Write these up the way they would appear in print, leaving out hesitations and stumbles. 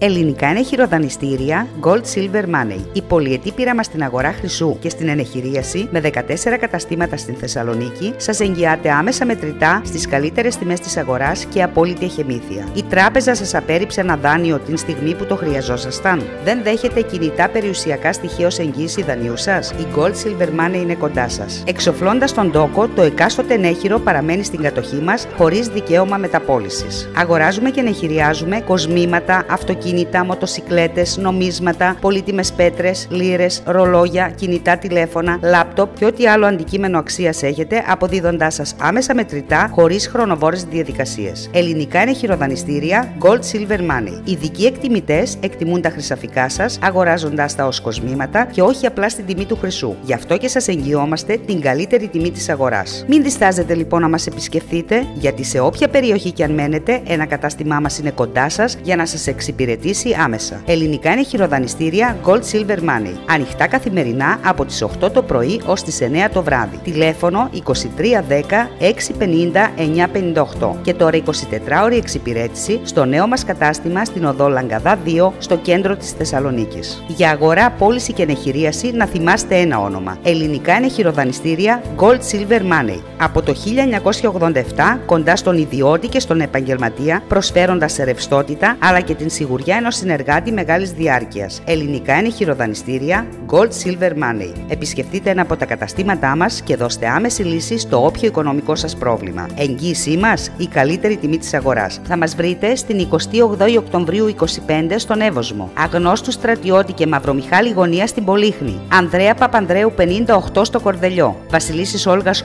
Ελληνικά ενεχειροδανιστήρια Gold Silver Money. Η πολυετή πείραμα στην αγορά χρυσού και στην ενεχειρίαση με 14 καταστήματα στην Θεσσαλονίκη σας εγγυάται άμεσα μετρητά στις καλύτερες τιμές της αγοράς και απόλυτη εχεμήθεια. Η τράπεζα σας απέρριψε ένα δάνειο την στιγμή που το χρειαζόσασταν. Δεν δέχεται κινητά περιουσιακά στοιχεία ως εγγύηση δανείου σας. Η Gold Silver Money είναι κοντά σας. Εξοφλώντας τον τόκο, το εκάστοτε ενέχειρο παραμένει στην κατοχή μας χωρίς δικαίωμα μεταπώλησης. Αγοράζουμε και ενεχειριάζουμε κοσμήματα, αυτοκίνητα, μοτοσικλέτες, νομίσματα, πολύτιμες πέτρες, λίρες, ρολόγια, κινητά τηλέφωνα, λάπτοπ και ό,τι άλλο αντικείμενο αξίας έχετε, αποδίδοντάς σας άμεσα μετρητά χωρίς χρονοβόρες διαδικασίες. Ελληνικά ενεχειροδανιστήρια Gold Silver Money. Ειδικοί εκτιμητές εκτιμούν τα χρυσαφικά σας, αγοράζοντάς τα ως κοσμήματα και όχι απλά στην τιμή του χρυσού. Γι' αυτό και σας εγγυόμαστε την καλύτερη τιμή της αγοράς. Μην διστάζετε λοιπόν να μας επισκεφτείτε, γιατί σε όποια περιοχή και αν μένετε, ένα κατάστημά μας είναι κοντά σας για να σας εξυπηρετήσει άμεσα. Ελληνικά ενεχειροδανιστήρια Gold Silver Money. Ανοιχτά καθημερινά από τις 8 το πρωί ως τις 9 το βράδυ. Τηλέφωνο 2310 650 958 και τώρα 24ωρη εξυπηρέτηση στο νέο μας κατάστημα στην οδό Λαγκαδά 2 στο κέντρο της Θεσσαλονίκης. Για αγορά, πώληση και ενεχειρίαση να θυμάστε ένα όνομα. Ελληνικά ενεχειροδανιστήρια Gold Silver Money. Από το 1987 κοντά στον ιδιώτη και στον επαγγελματία, προσφέροντας σε ρευστότητα αλλά και την σιγουριά ενός συνεργάτη μεγάλης διάρκειας. Ελληνικά ενεχειροδανιστήρια Gold Silver Money. Επισκεφτείτε ένα από τα καταστήματά μας και δώστε άμεση λύση στο όποιο οικονομικό σας πρόβλημα. Εγγύησή μας, η καλύτερη τιμή της αγοράς. Θα μας βρείτε στην 28η Οκτωβρίου 25 στον Εύωσμο. Αγνώστου Στρατιώτη και Μαυρομιχάλη γωνία στην Πολύχνη. Ανδρέα Παπανδρέου 58 στο Κορδελιό. Βασιλίσσης Όλγας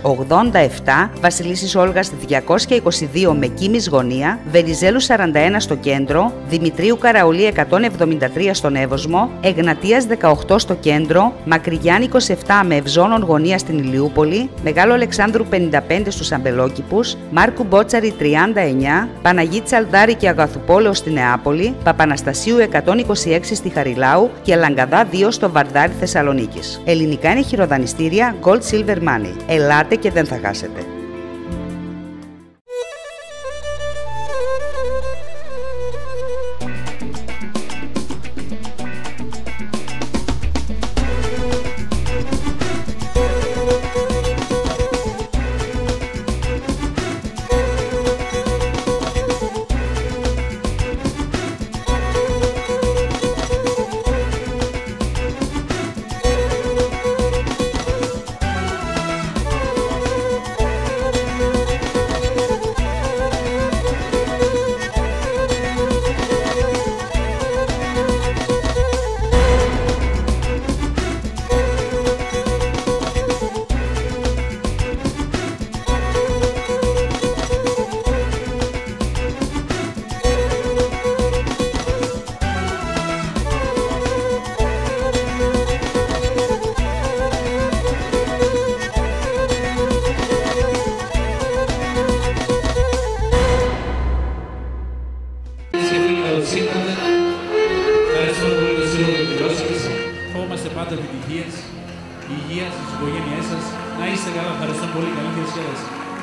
87, Βασιλίσσης Όλγας 222 με Κίμης γωνία. Βενιζέλου 41 στο κέντρο. Δημητρίου Καραολί 173 στον Εύωσμο. Εγνατίας 18 στο κέντρο. Μακρυγιάννη 27 με Ευζώνων γωνία στην Ηλιούπολη. Μεγάλο Αλεξάνδρου 55 στους Αμπελόκηπους. Μάρκου Μπότσαρη 39. Παναγί Τσαλδάρη και Αγαθουπόλεω στη Νεάπολη. Παπαναστασίου 126 στη Χαριλάου και Λαγκαδά 2 στο Βαρδάρι Θεσσαλονίκης. Ελληνικά ενεχειροδανιστήρια Gold Silver Money. Ελάτε και δεν θα χάσετε. Ευχόμαστε πάντα επιτυχίες, υγεία στις οικογένειές σας. Να είστε καλά, ευχαριστώ πολύ. Καλή χαιρετισία.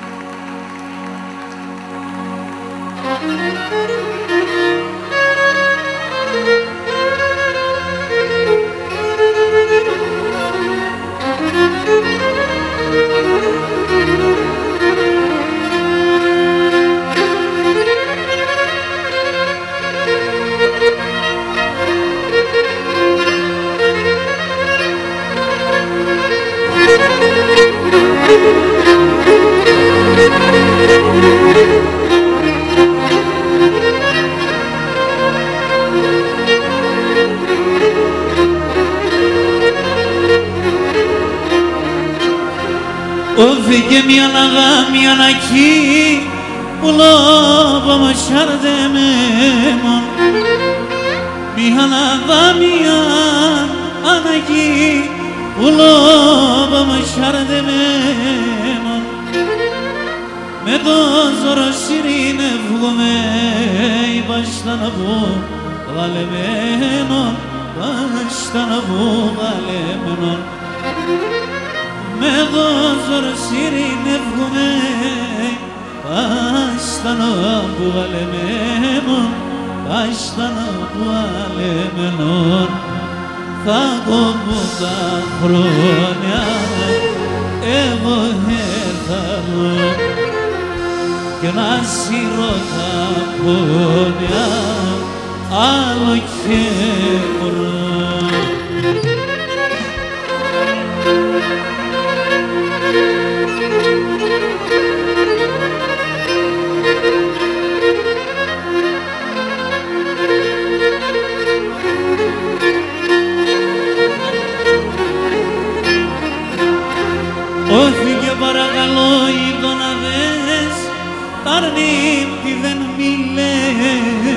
Όφηκε μια αγάπη ανακή που λόγω μας σαρδεμένον. Μια αγάπη ανακή που λόγω μας σαρδεμένον. Με το ζώρο συρρήνευγομαι είπαστα να πω γαλεμένον, πάστα να πω γαλεμένον. Με το ζώρο συρρήνευγομαι πάστα να πω γαλεμένον. βάσταν από αλεμένον θα κόβουν τα χρόνια εγώ έρθαλω και να σύρω τα πόνια άλλο και μωρό. Όχι και παρακαλώ γειτονάδες, αρνήτη δεν μιλέτε.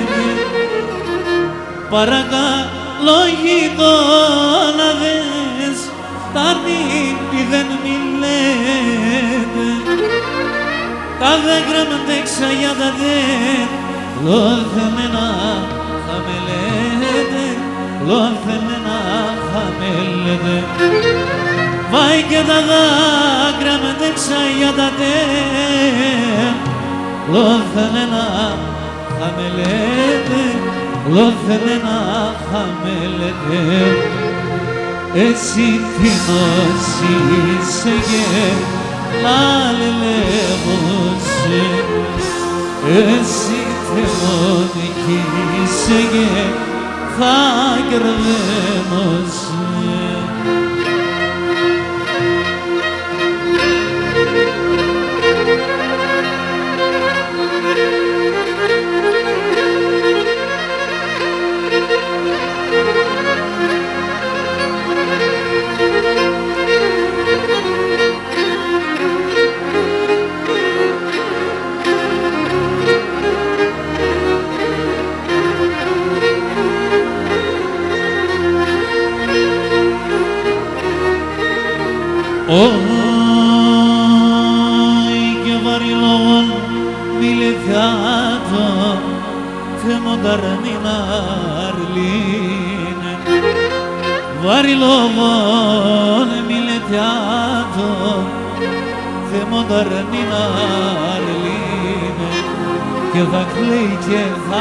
Παρακαλώ γειτονάδες, αρνήτη δεν μιλέτε. Τα δέντρα μαντέξα για τα δέντρα, λόθεμένα χαμελέτε, λόθεμένα χαμελέτε. Βάει και τα δάκρυα μαντέξα για τα δέντρα, λόθεμένα χαμελέτε, λόθεμένα χαμελέτε. Έτσι τι νοσήσε και λαλελεύωσε, εσύ θεμονικήσε και θα κερδένωσε. Όι και βαρύ λόγον μιληθιάτο θεμονταρνήν αρλίνε. Βαρύ λόγον μιληθιάτο θεμονταρνήν αρλίνε. Και θα κλαίει και θα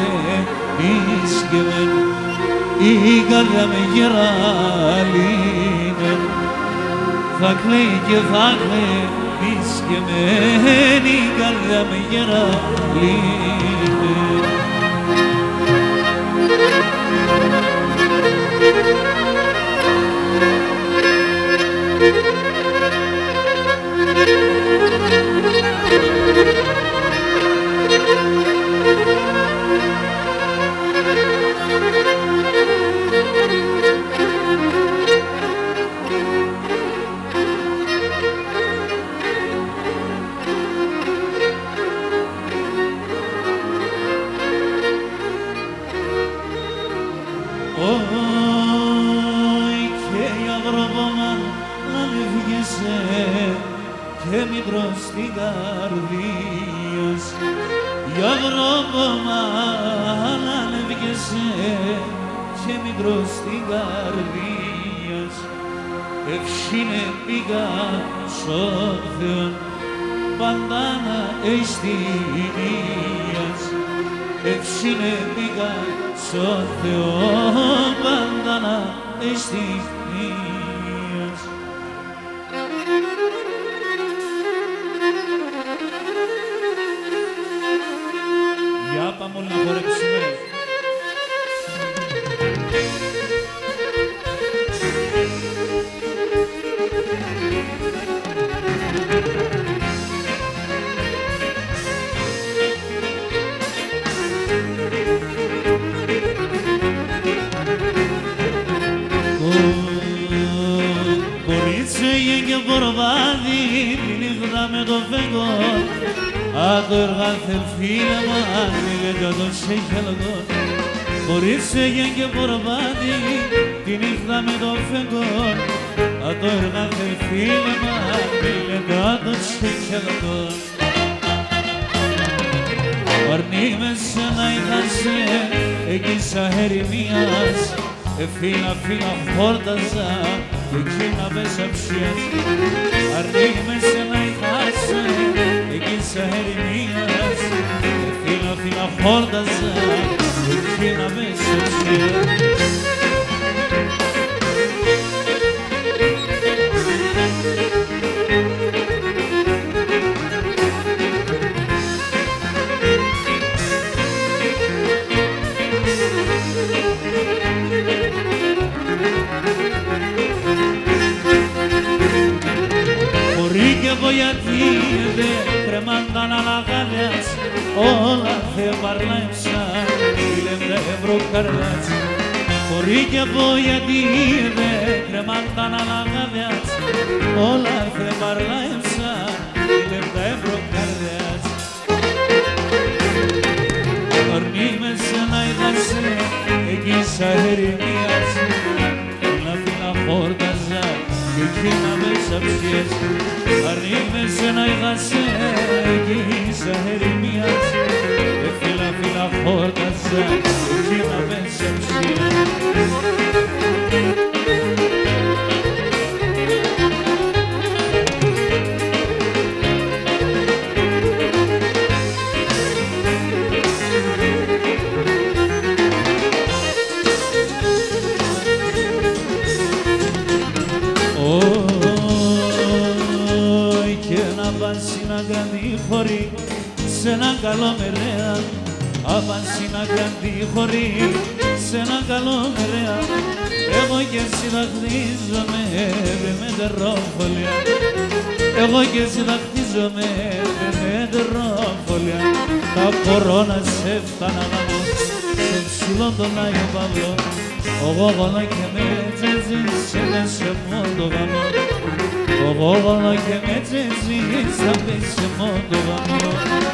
κλαίγει η καρδιά με γεράλινε. Θα κλαίει και θα κλαίει σκεμμένη η καρδιά με γεράλινε. Όι και η αγρόβομα να λευγέσαι και μικρός στην καρδία σου. Η αγρόβομα να λευγέσαι και μικρός στην καρδία σου. Ευσύνε πήγα στον Θεόν πάντα να εστινίας. Ευσύνε πήγα στον Θεόν πάντα να εστινίας. Για πάμε όλοι να χορέψουμε. Κορίτσεγε και προβάδι τη νύχτα με το φεγγόν. Άτο εργάθε φίλε μου άνοιγε κι ότος έχει αλγόν. Κορίτσεγε και προβάδι τη νύχτα με το φεγγόν. Άτο εργάθε φίλε μου άνοιγε κι ότος έχει αλγόν. Αρνή με σένα είχασε εκεί σαν ερημίας. Φίλα φίλα χόρταζα εκεί να πέσαψες αρνίγμε σε να είχασε εκεί σε ερημίας φύλλα χόρταζα εκεί να πέσαψες. Γιατί δεν κρεμάνταν αναγάδες όλα δεν παρλέψαν ηλεύτε ευρωκαρδές. Χωρί και πω γιατί δεν κρεμάνταν αναγάδες όλα δεν παρλέψαν ηλεύτε ευρωκαρδές. Ορμή με σένα είδασε εκεί σαν ερημίας φύλλα χόρταζα εκεί να πέσαψες αρνίγμε σένα είδασε εκεί σαν ερημίας φύλλα χόρταζα εκεί να πέσαψες. Σε έναν καλό μερέα άπανση να κάνει χωρί σε έναν καλό μερέα εγώ και εσύ δαχτίζομαι με τερόφωλια εγώ και εσύ δαχτίζομαι με τερόφωλια τα κορώνα σε φτάνα να δω στο ψηλό τον Άγιο Παύλο εγώ γονώ και με τσέζεις σε μόνο γαμό εγώ γονώ και με τσέζεις σε μόνο γαμό.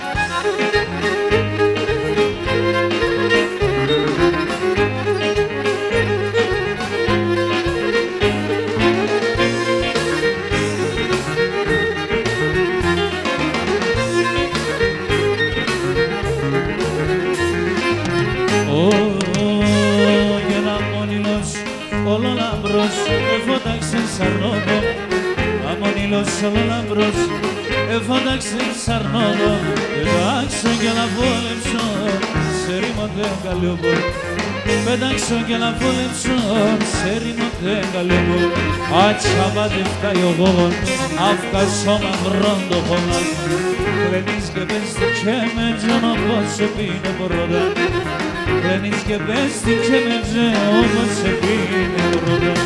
Ολολαμπρός εφώταξε σαρνόδο πέταξε και να βόλεψω σε ρήμονται καλιόμπο πέταξω και να βόλεψω σε ρήμονται καλιόμπο άτσα πατευτά ο γόγον αύκα σώμα βρόντο χώνα κλαίνεις και πέστη και με τζόνο πως σε πίνε πρώτα κλαίνεις και πέστη και με τζόνο πως σε πίνε πρώτα.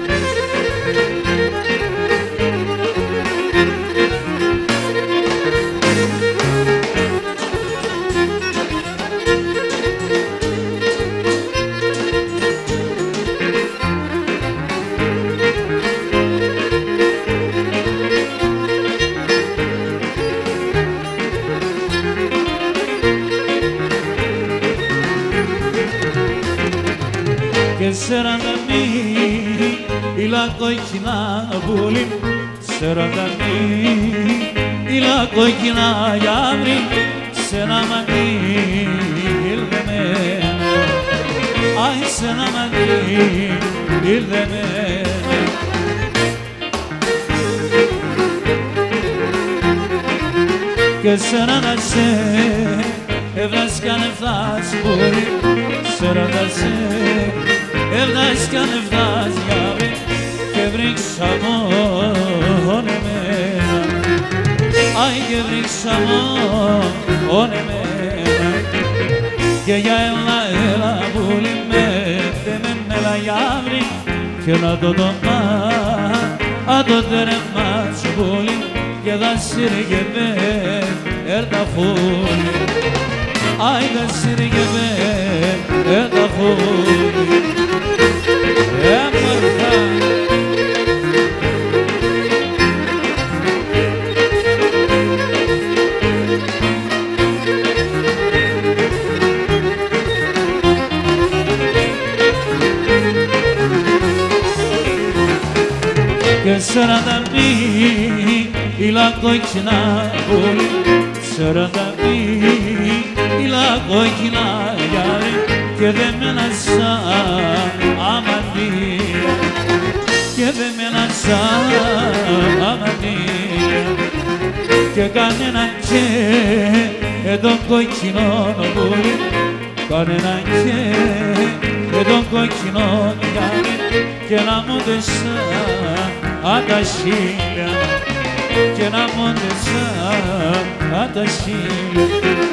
η la κόκκινα βούλη, σεραντανή, η la κόκκινα γιάβρη, σε ένα μαντήλ δεμένα, αι σε ένα μαντήλ δεμένα. Και σεραντασέ, έβδας κι αν εβδάς βούλη, σεραντασέ, έβδας κι αν εβδάς γιάβρη, και βρίξα μόνο εμένα, αι και βρίξα μόνο εμένα. Και για έλα βούλη με τεμένα γιάβρη, και να το δωμά, το τερεμάς βούλη, και δα σύριγευε έρτα φούλη, αι δα σύριγευε έρτα φούλη. Έμορφα και σαρανταμί η la κόκκινα βούλη, σαρανταμί η la κόκκινα γιάρη, και δεμένα σαν αμαντία, και δεν με λασάμανει και κανέναν και τον κοκκινό νοβούλι κανέναν και τον κοκκινό κάνει και να μου τεσά τα χίλια και να μου τεσά τα χίλια.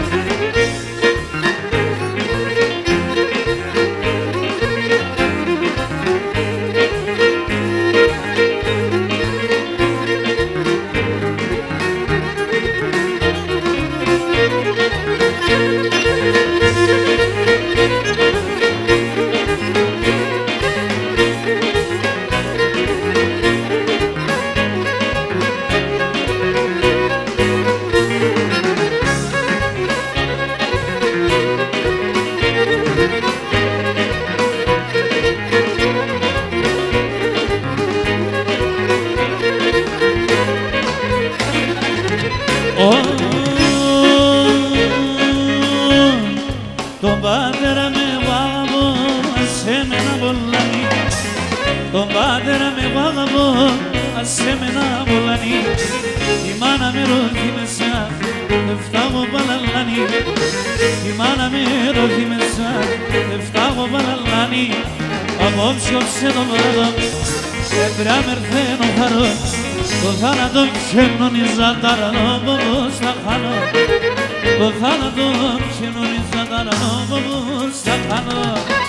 Τον πατέρα με αγαπώ, ασέμενα πολλανή. Τον πατέρα με αγαπώ, ασέμενα πολλανή. Η μάνα με ρωτή μέσα, εφτάγω παλαλάνι. Η μάνα με ρωτή μέσα, εφτάγω παλαλάνι. Απόψε όψε το βράδο, έπρεπε να μερθαίνω χαρό. Το θάνατο ξενονίζα τα ρανό, πώς θα χάνω. Το θάνατο ξενονίζα τα ρανό, πώς θα χάνω.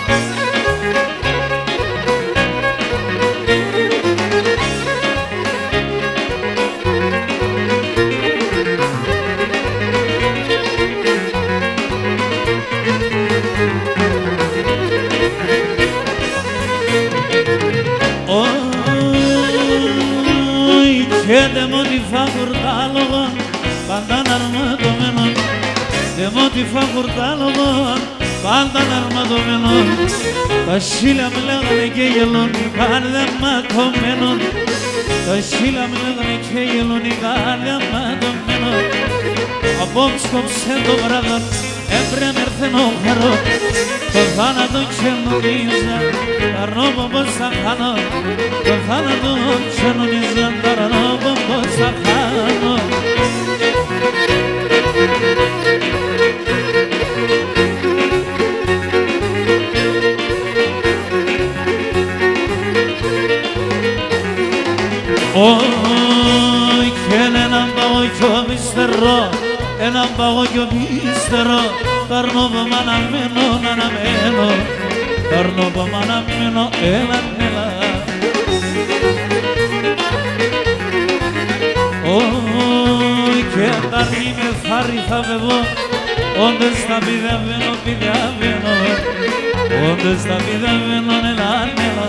Και δε μου τη φά χουρτάλογο, πάντα αρματωμένο. Δε μου τη φά χουρτάλογο, πάντα αρματωμένο. Τα σίλια μου λέγανε και γελούν, η καρδιά ματωμένο. Τα σίλια μου λέγανε και γελούν, η καρδιά ματωμένο. Απόψε κόψε το βράδο, έπρεπε να έρθαινω χαρό. Το θάνατο ξενονίζα, τα ρόμπο πως θα χάνω. Το θάνατο ξενονίζα, τα ρόμπο πως θα χάνω. Ωι κι έναν παγό κι ο μιστερό, έναν παγό κι ο μιστερό. Καρνόβο μ' αναμένω, αναμένω. Καρνόβο μ' αναμένω, έλα, έλα. Ωι κι ανταρνή με φάρι θα βεβώ, όντες θα πηδαβαίνω, πηδαβαίνω. Όντες θα πηδαβαίνω, έλα, έλα.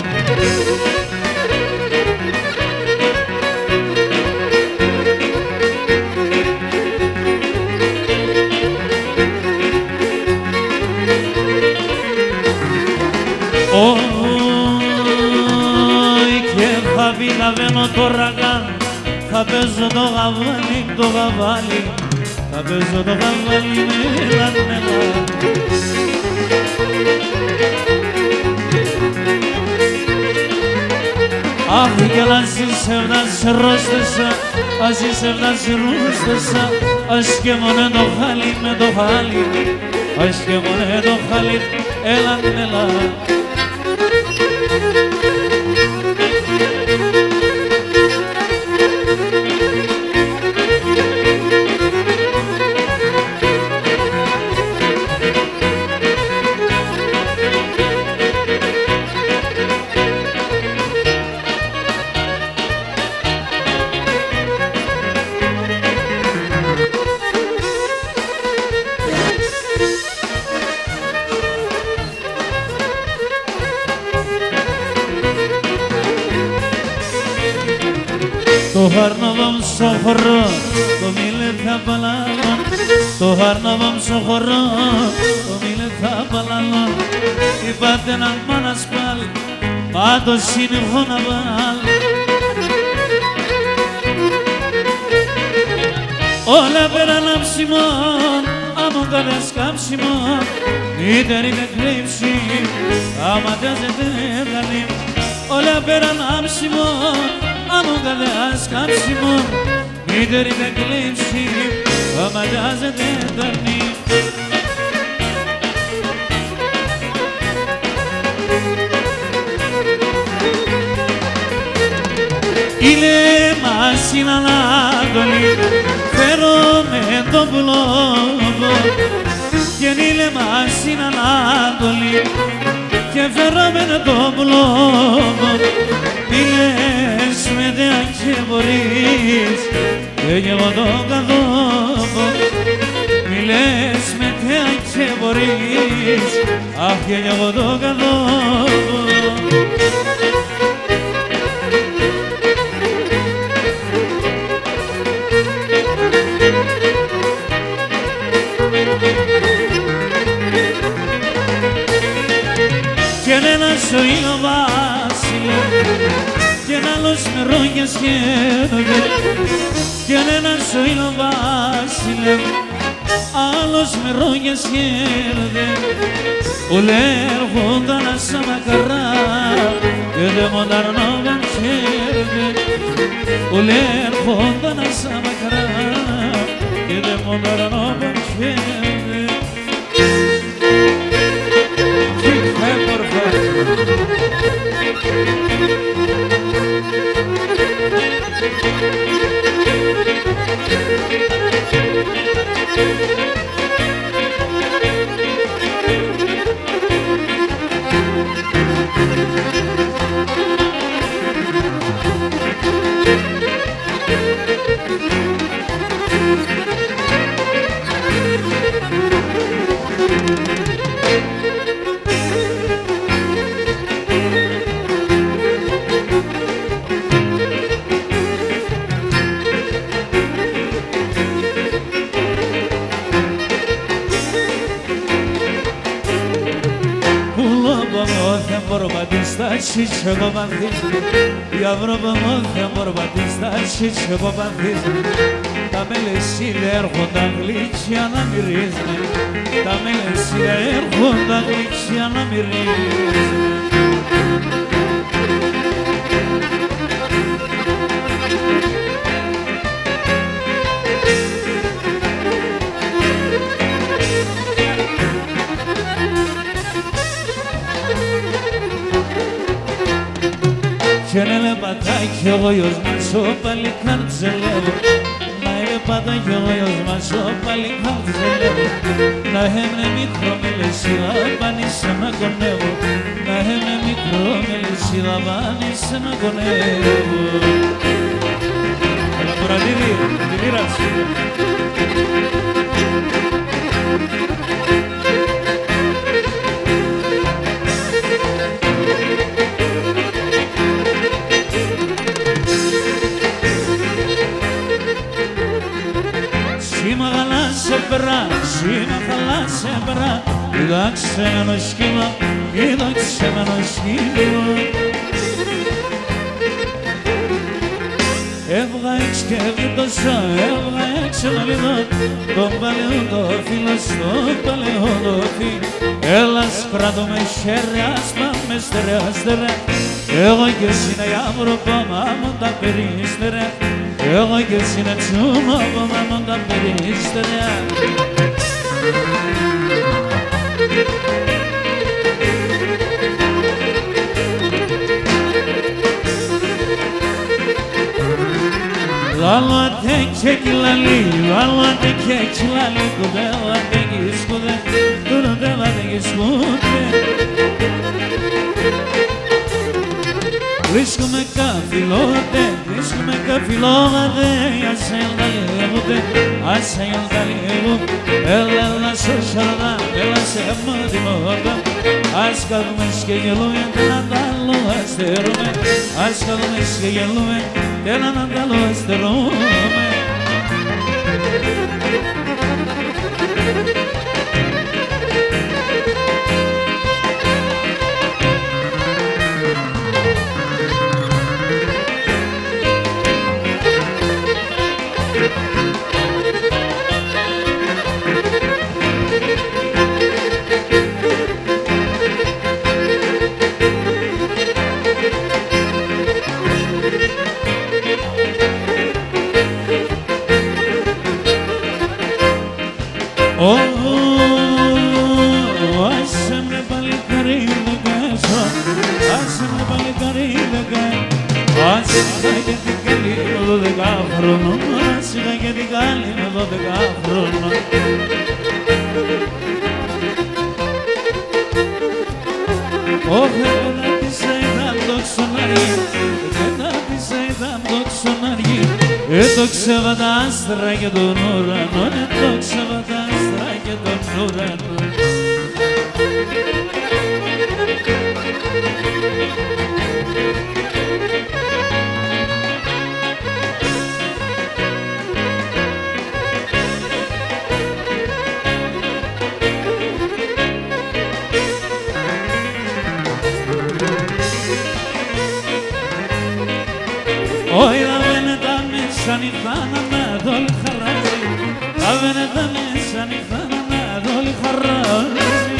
Ωι και θα πηδαβαίνω το ραγάν, θα παίζω το γαβάλι, το γαβάλι. Θα παίζω το γαβάλι με λανέλα. Αχ κι να ζήσευνα σε ρόστεσα, ας ζήσευνα σε ρούστεσα. Ας και μόνε το χάλι με το χάλι, ας και μόνε το χάλι, έλα, έλα. Το χαρνοβάμ στο χορό, το μίλε θα παλάλω. Το χαρνοβάμ στο χορό, το μίλε θα παλάλω. Είπατε να μάνας πάλι, πάντως είναι χώνα πάλι. Όλα πέρα λάμψιμον, άμα καλές κάψιμον. Είτε είναι κρύψη, άμα τέζεται καλή. Όλα όλα πέραν άψιμο, άμμο καδεάς κάψιμο, μήτερη με κλείψη, αμαντάζεται ταρνή. Είναι μάσιν Ανατολή, φέρω με τον πλόβο, και είναι μάσιν Ανατολή, και φέρω με τον πλόβο. Μη λες με δε και μπορείς, και εγώ τον καθόβο. Μη λες με δε και μπορείς, αχ και εγώ τον καθόβο. Κι ένας ο ήλιο Βάσιλε, κι ένα άλλος με ρόγια σχέδονται. Κι ένας ο ήλιο Βάσιλε, άλλος με ρόγια σχέδονται. Ουλέ έρχονταν σαν μακαρά και δε μονταρνόγαν σχέδονται. Ουλέ έρχονταν σαν μακαρά και δε μονταρνόγαν σχέδονται. Στάσεις εγώ παθίζω, η Αυρόπα μόθια μορπατίστα στάσεις εγώ παθίζω. Τα μελεσίδια έρχονταν γλύτσια να μυρίζουν, τα μελεσίδια έρχονταν γλύτσια να μυρίζουν. Κι ένα πατάκι ο γιος μας ο παλικάρ τζελεύω. Να είναι πατάκι ο γιος μας ο παλικάρ τζελεύω. Να έμεινε μικρό με λεσίδα πάνησε με κονεύω. Να έμεινε μικρό με λεσίδα πάνησε με κονεύω. Έλα τώρα Λίδη, τη μοίραση. Σήμα χαλάσε πέρα, σήμα χαλάσε πέρα. Είδα ξένο σκύλο, είδα ξένο σκύλο. Έβγα έξι και βιτώσα, έβγα έξι να λιδώ τον παλαιό το φίλο, στον παλαιό το φίλο. Έλα σκράτω με χέρι, ας πάμε στερεά στερεά. Εγώ και εσύ να Αυρωπά, μάμον τα περίστερε. Εγώ και εσύ να τσούμα, μάμον τα περίστερε. Λάλατε και κυλαλί, λάλατε και κυλαλί, κουδέλατε και σκουδέ, κουδέλατε και σκουδέ. Βρίσκουμε καφυλότε, βρίσκουμε καφυλόγατε, ας ελταλίγονται, ας ελταλίγονται. Έλα να σου σαρδά, έλα σε μοντιμότα, ας κάθουμε και γελούμε, έναν άλλο αστερούμε, ας κάθουμε και γελούμε, έναν άλλο αστερούμε. άσε με παλικάρι δεκαέ, άσε και την καλή με 12 χρονών, άσε και την καλή με 12 χρονών. Όχι, δεν της είδαν το ξοναργί, δεν της είδαν το ξοναργί. Το ξέβα τα άστρα και τον ουρανό, το ξέβα τα άστρα και τον ουρανό. Όχι, τα βένετα μέσα νυχτάνα με δόλ χαράζει, τα βένετα μέσα νυχτάνα με δόλ χαράζει.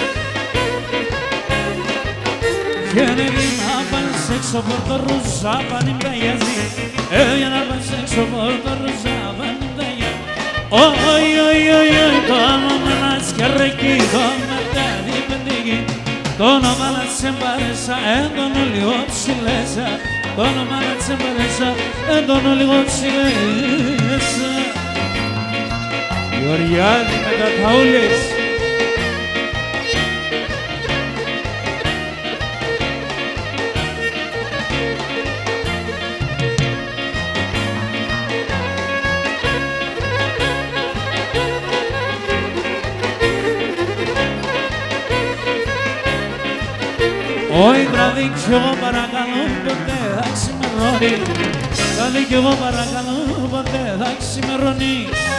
Και είναι να πας έξω πόρτο ρουζά πανί μπαγιάζει, για να πας έξω πόρτο ρουζά πανί μπαγιάζει. Όχι, όχι, όχι, το όνομα να σκερρεκεί, το μετάδι πεντήγει, το όνομα να τσεμπαρέσα, έντονο λίγο ψηλέσα. Το όνομα να τσεμπαρέσα, έντονο λίγο ψηλέσα. Γεωργιάδη με τα ταούλες. Όχι βράδυ κι εγώ παρακαλώ ποτέ θα ξημερώνει, βράδυ κι εγώ παρακαλώ ποτέ θα ξημερώνει.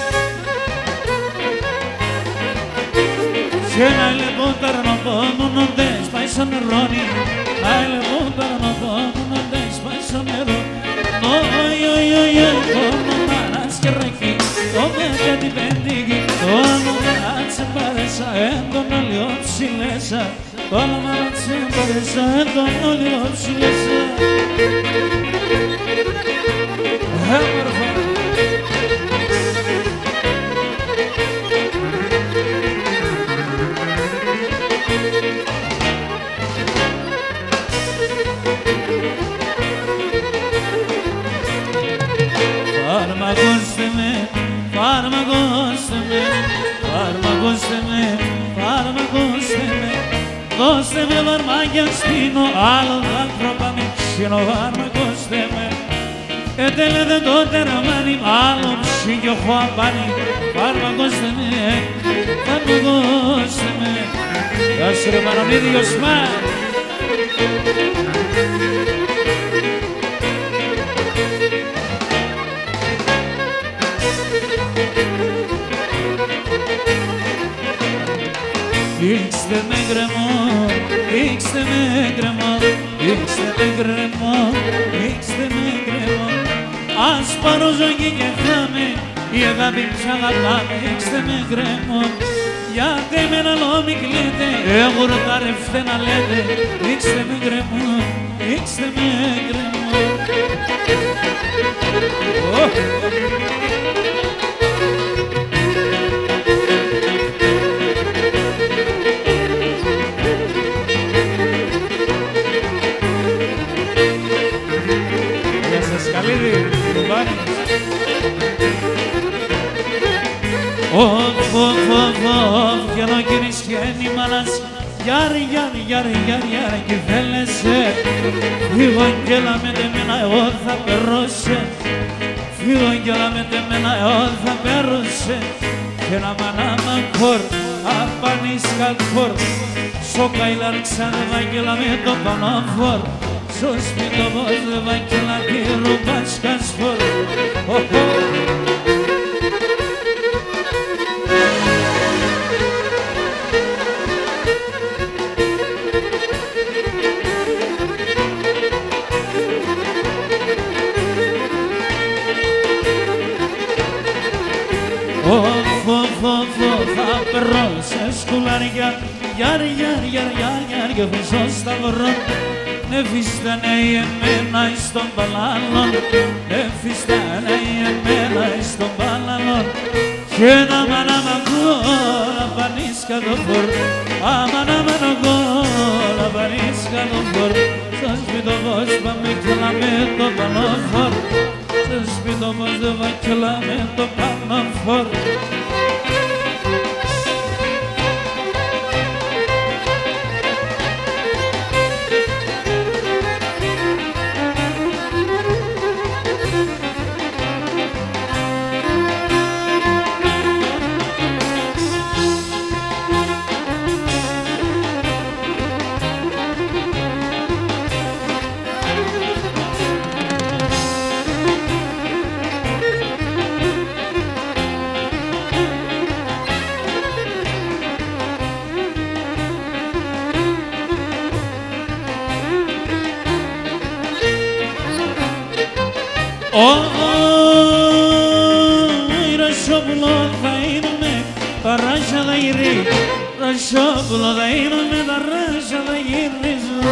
Και ένα λεπτό μόνο δεν σπάει στο νερόνι, ένα λεπτό μόνο δεν σπάει στο νερόνι. Όχι, όχι, όχι, το όνομα να σκερρακεί, το μέτια την πεντήκη, το όνομα να τσεμπαρέσα, έντονο λίγο ψηλέσα. Το όνομα να τσεμπαρέσα, έντονο λίγο ψηλέσα. Έμορφα. Φάρμακοστε με, φάρμακοστε με, φάρμακοστε με, φάρμακοστε με. Δώστε με βαρμάκια στείνω, άλλον άνθρωπα με ξύνω, φάρμακοστε με. Ετέλετε το τερμάνι, άλλον ψήκιο χωαπάνι, φάρμακοστε με, φάρμακοστε με. Γεια σου ρε Παναμίδιος μας. Ρίξτε με γκρεμό, ρίξτε με γκρεμό, ρίξτε με γκρεμό, ρίξτε με γκρεμό. Ας πάρω ζωή και χάμε, η αγάπη πια αγαπάμε, ρίξτε με γκρεμό. Γιατί με ένα νόμι κλαίτε, εγώ ρωτάρευτε να λέτε, ρίξτε με γκρεμό, ρίξτε με γκρεμό. Ωφ, ωφ, ωφ, ωφ, κι ενώ κυρισχένει μάνας, γιάρι, γιάρι, γιάρι, γιάρι, γιάρι, κι θέλεσαι. Φύγω κι έλα με τεμένα, εγώ θα περώσαι. Φύγω κι έλα με τεμένα, εγώ θα περώσαι. Και να μανάμα κορ, απανίσκα κορ, σοκαϊλαρ ξανά κι έλα με το πανοφόρ. Στο σπίτι όμως δεν κι έλα κι ρουπάσκα σφόρ. Θα περώ σε σκουλάρια, γιάρι, γιάρι, γιάρι, γιάρι, και χρυσό σταυρό. Ne fistane εμένα εις τον παλάλον, ne fistane εμένα εις τον παλάλον. και να μαναμαγκόλα πανίσκα το φορ, αμαναμαγκόλα πανίσκα το φορ, στο σπίτο πως πάμε κελάμε το πανοφόρ, στο σπίτο πως δεν κελάμε το πανοφόρ. Ρασόπουλο θα είναι τα ράσια θα γυρί, Ρασόπουλο θα είναι τα ράσια θα γυρίζω.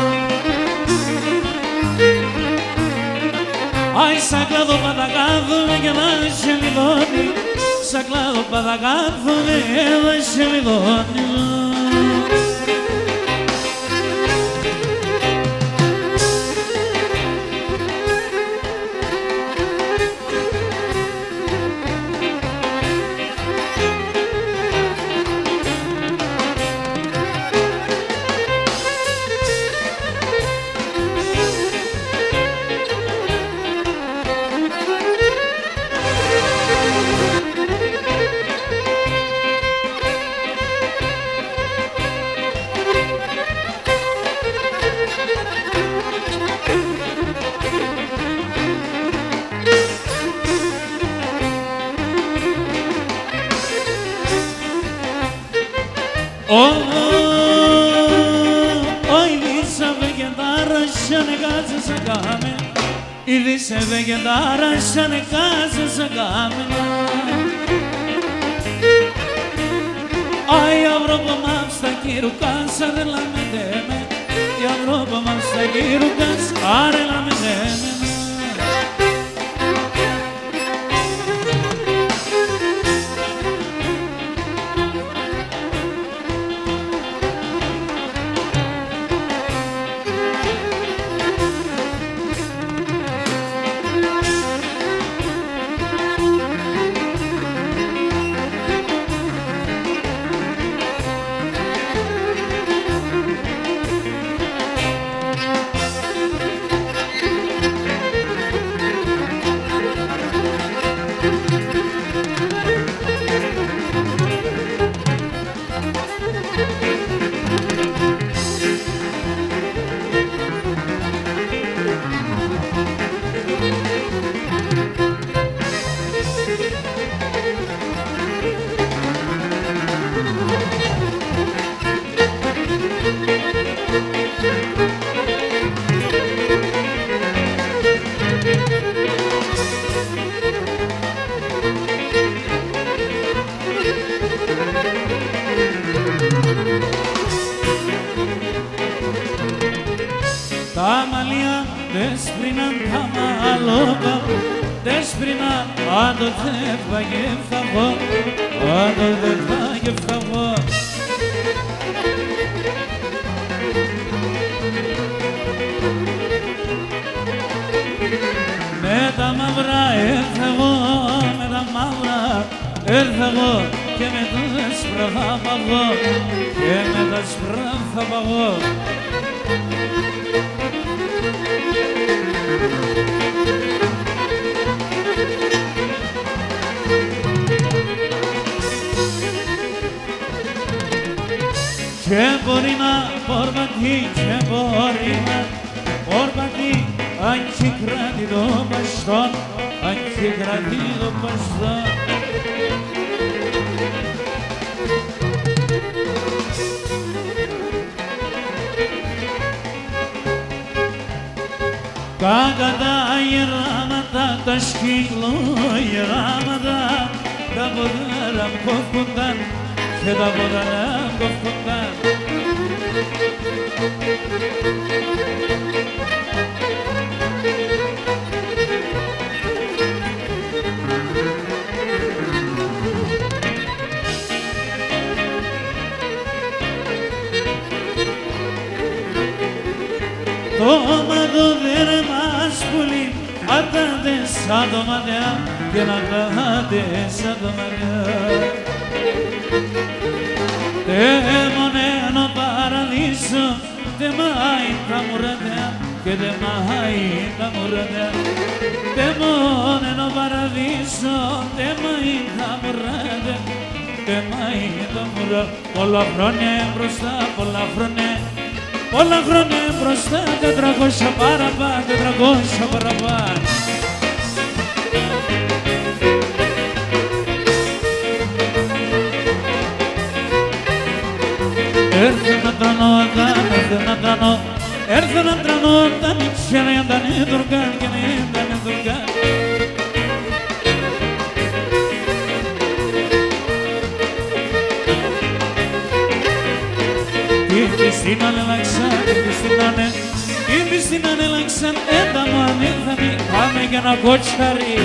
Άι σαν κλάδο πατακάθουνε και θα σε λιδώνει, σαν κλάδο πατακάθουνε και θα σε λιδώνει. Ήδη σε βεγεντάρα σαν εκάζε σαν κάμενα. Άι αυρόπο μαύς τα κυρουκάς αρελα με δέμε, η αυρόπο μαύς τα κυρουκάς αρελα με δέμε. Τα μαλλιά δέσπριναν τα μαλόκα, δέσπριναν αν το θεύγε φαγώ, αν το θεύγε φαγώ. Με τα μαύρα έρθα εγώ, με τα μαύρα έρθα εγώ και με τα δέσπρα θα παγώ, και με τα σπρά θα παγώ. Και μπορεί να πορπατεί, και μπορεί να πορπατεί, αν και κρατεί το μπαστόν, αν και κρατεί το μπαστόν. Κάκα τα γεράματα, τα σκυλογεράματα, τα ποδάρια μου κόφκονταν και τα ποδάρια μου κόφκονταν. το μάτο δεν μας πουλεί, άτε σαν το ματιά και να κάτε σαν το ματιά. Τεμονένο παραδείσο, τεμάει τα μουρένια και τεμάει τα μουρένια. Τεμονένο παραδείσο, τεμάει τα μουρένια, τεμάει τα μουρένια. Πολλά χρόνια μπροστά, πολλά χρόνια μπροστά, 400 παραπάνω, 400 παραπάνω. Έρθε να τρανώ τα μίτσια να ήταν τουρκάν και να ήταν τουρκάν. Ήρθε στην ανέλαξαν, ήρθε στην ανέλαξαν, έντα μου ανήλθαμε, πάμε για να κότσαρι.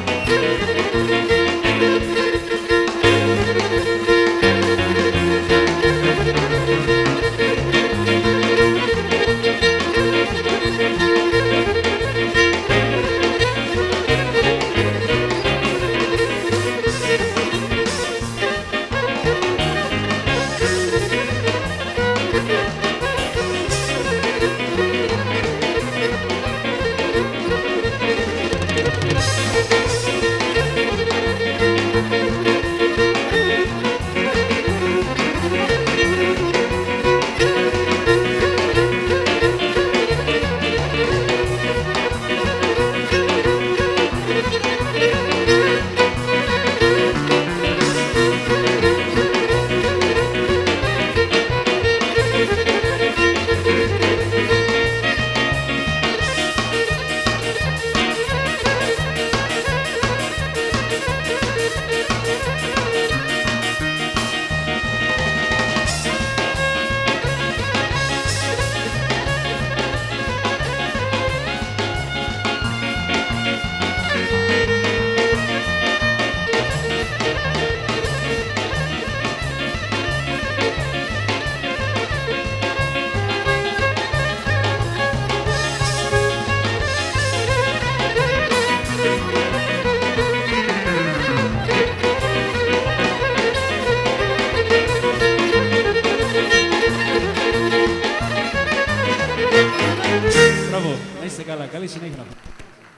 Μπράβο, να είστε καλά. Καλή συνέχεια να πούμε.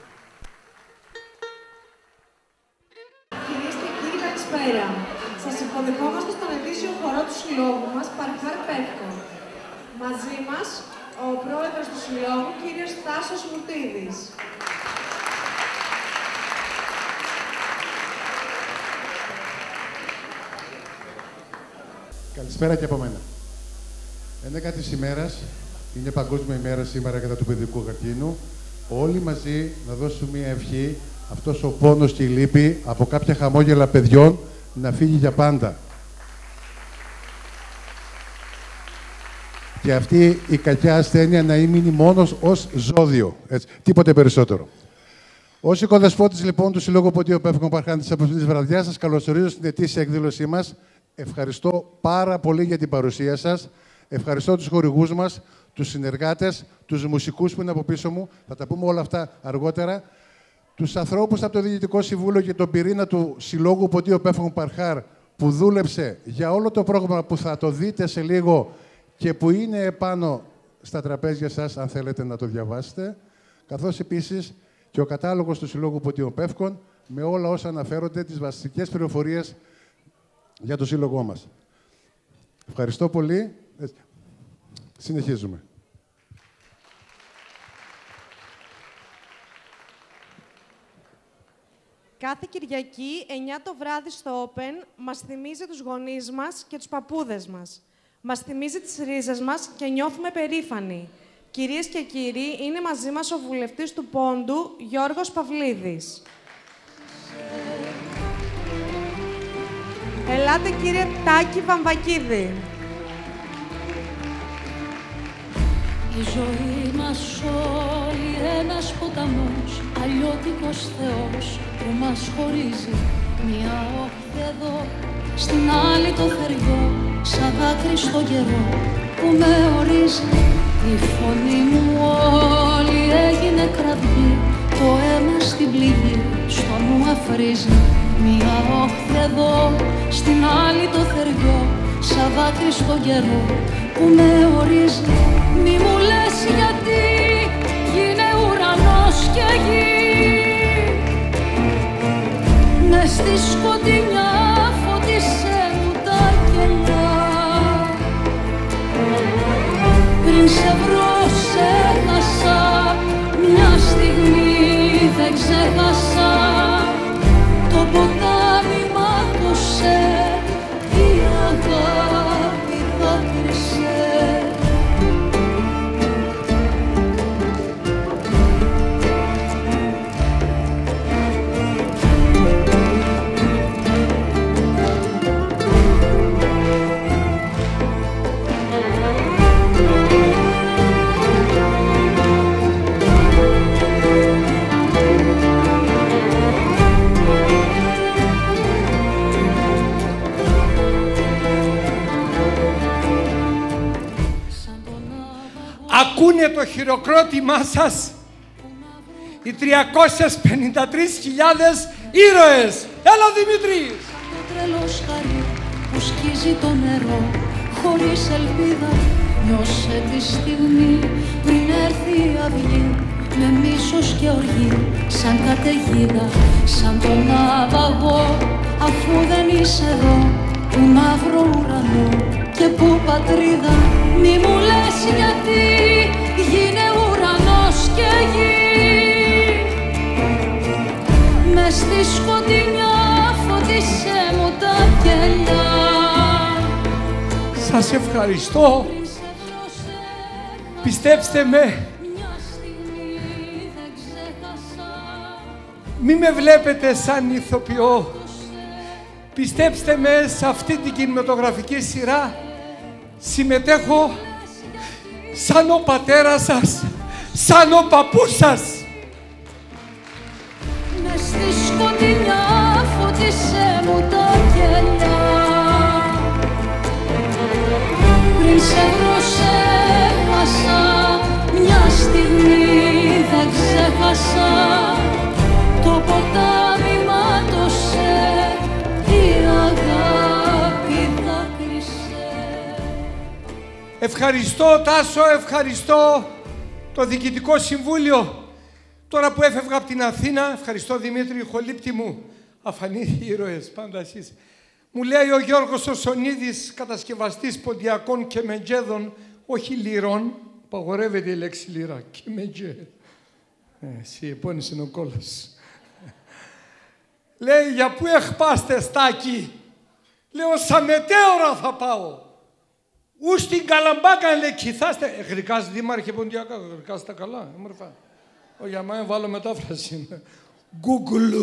Κυρίες και κύριοι, καλησπέρα. Σας υποδεχόμαστε στον ετήσιο χορό του συλλόγου μας, Παρχάρ Πεύκο. Μαζί μας, ο πρόεδρος του συλλόγου, κύριος Τάσος Μουτίδης. Καλησπέρα και από μένα. 11 της ημέρας, είναι Παγκόσμια ημέρα σήμερα κατά του παιδικού καρκίνου. Όλοι μαζί να δώσουμε μια ευχή, αυτός ο πόνος και η λύπη από κάποια χαμόγελα παιδιών να φύγει για πάντα. Και αυτή η κακιά ασθένεια να μείνει μόνος ως ζώδιο. Έτσι, τίποτε περισσότερο. Ως οικοδεσπότης λοιπόν του Συλλόγου Ποντίου Πεύκων Παρχάρ της απόψινής βραδιάς, σας καλωσορίζω στην ετήσια εκδήλωσή μας. Ευχαριστώ πάρα πολύ για την παρουσία σας. Ευχαριστώ τους χορηγούς μας, τους συνεργάτες, τους μουσικούς που είναι από πίσω μου. Θα τα πούμε όλα αυτά αργότερα. Τους ανθρώπους από το Διοικητικό Συμβούλιο και τον πυρήνα του Συλλόγου Ποντίου Πεύκων Παρχάρ που δούλεψε για όλο το πρόγραμμα που θα το δείτε σε λίγο και που είναι επάνω στα τραπέζια σας, αν θέλετε να το διαβάσετε. Καθώς επίσης και ο κατάλογος του Συλλόγου Ποντίου Πεύκων με όλα όσα αναφέρονται, τις βασικές πληροφορίες για το σύλλογό μας. Ευχαριστώ πολύ. Συνεχίζουμε. Κάθε Κυριακή, 9 το βράδυ στο Open, μας θυμίζει τους γονείς μας και τους παππούδες μας. Μας θυμίζει τις ρίζες μας και νιώθουμε περήφανοι. Κυρίες και κύριοι, είναι μαζί μας ο βουλευτής του Πόντου, Γιώργος Παυλίδης. Ελάτε, κύριε Τάκη Βαμβακίδη. Η ζωή μας όλη ένας ποταμός, αλλιώτικος θεός που μας χωρίζει. Μια όχθη εδώ, στην άλλη το θεριό, σαν δάκρυ στο καιρό που με ορίζει. Η φωνή μου Το αίμα στην πληγή στο νου αφρίζει. Μια όχθη εδώ, στην άλλη το θεριό, σαν δάκρυ στον καιρό που με ορίζει. Μη μου λες γιατί γίνε ουρανός και γη. Μες στη σκοτεινιά φώτισε μου τα κελιά. Πριν σε βρω σε χάσα, μια στιγμή δεν ξέχασα. Το ποτάμι μάτωσε, η αγάπη δάκρυσε. Ακούνε το χειροκρότημά σας οι 353.000 ήρωες. Έλα Δημήτρη! Το τρελό σκαρί που σκίζει το νερό χωρίς ελπίδα. Νιώσε τη στιγμή πριν έρθει η αυγή, με μίσος και οργή σαν καταιγίδα. Σαν τον ναυαγό αφού δεν είσαι εδώ, που μαύρο ουρανό και που πατρίδα. Μη μου λες γιατί γίνε ουρανός και γη. Μες στη σκοτεινιά φώτισε μου τα κελιά. Σας ευχαριστώ. Πιστέψτε με, μη με βλέπετε σαν ηθοποιό. Πιστέψτε με, σε αυτή την κινηματογραφική σειρά συμμετέχω σαν ο πατέρας σας, σαν ο παππούς σας. Μες στη σκοτεινιά φώτισε μου τα κελιά. Πριν σε βρω σε χάσα, μια στιγμή δεν ξέχασα. Το ποτάμι μάτωσε, η αγάπη δάκρυσε. Ευχαριστώ Τάσο, ευχαριστώ το Διοικητικό Συμβούλιο. Τώρα που έφευγα από την Αθήνα, ευχαριστώ Δημήτρη, χολύπτη μου, αφανή ήρωες, πάντα εσείς. Μου λέει ο Γιώργος ο Σονίδης, κατασκευαστής ποντιακών και μετζέδων, όχι λιρών, απαγορεύεται η λέξη λίρα, και μετζέ. Εσύ επώνυσε ο κόλλος. Λέει, για πού εχπάστε Στάκη? Λέω, σαν μετέωρα θα πάω. Ού στην Καλαμπάκα, λέει, κιθάστε. Γρικάς δήμαρχε ποντιακά, γρικάς τα καλά, όμορφα. Για μένα βάλω μετάφραση. Google.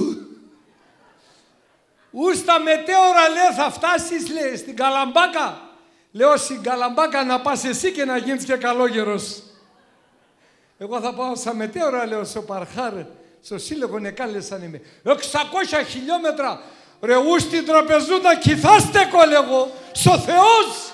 Ού στα μετέωρα, λέει, θα φτάσεις, λέει, στην Καλαμπάκα. Λέω, στην Καλαμπάκα να πας εσύ και να γίνεις και καλόγερος. Εγώ θα πάω στα μετέωρα, λέω, στο Παρχάρ, στο σύλλογο Νεκάλεσαν είμαι. 600 χιλιόμετρα. Ρε, ού στην τραπεζούνα, κιθάστε, κολεγώ, στο Θεός.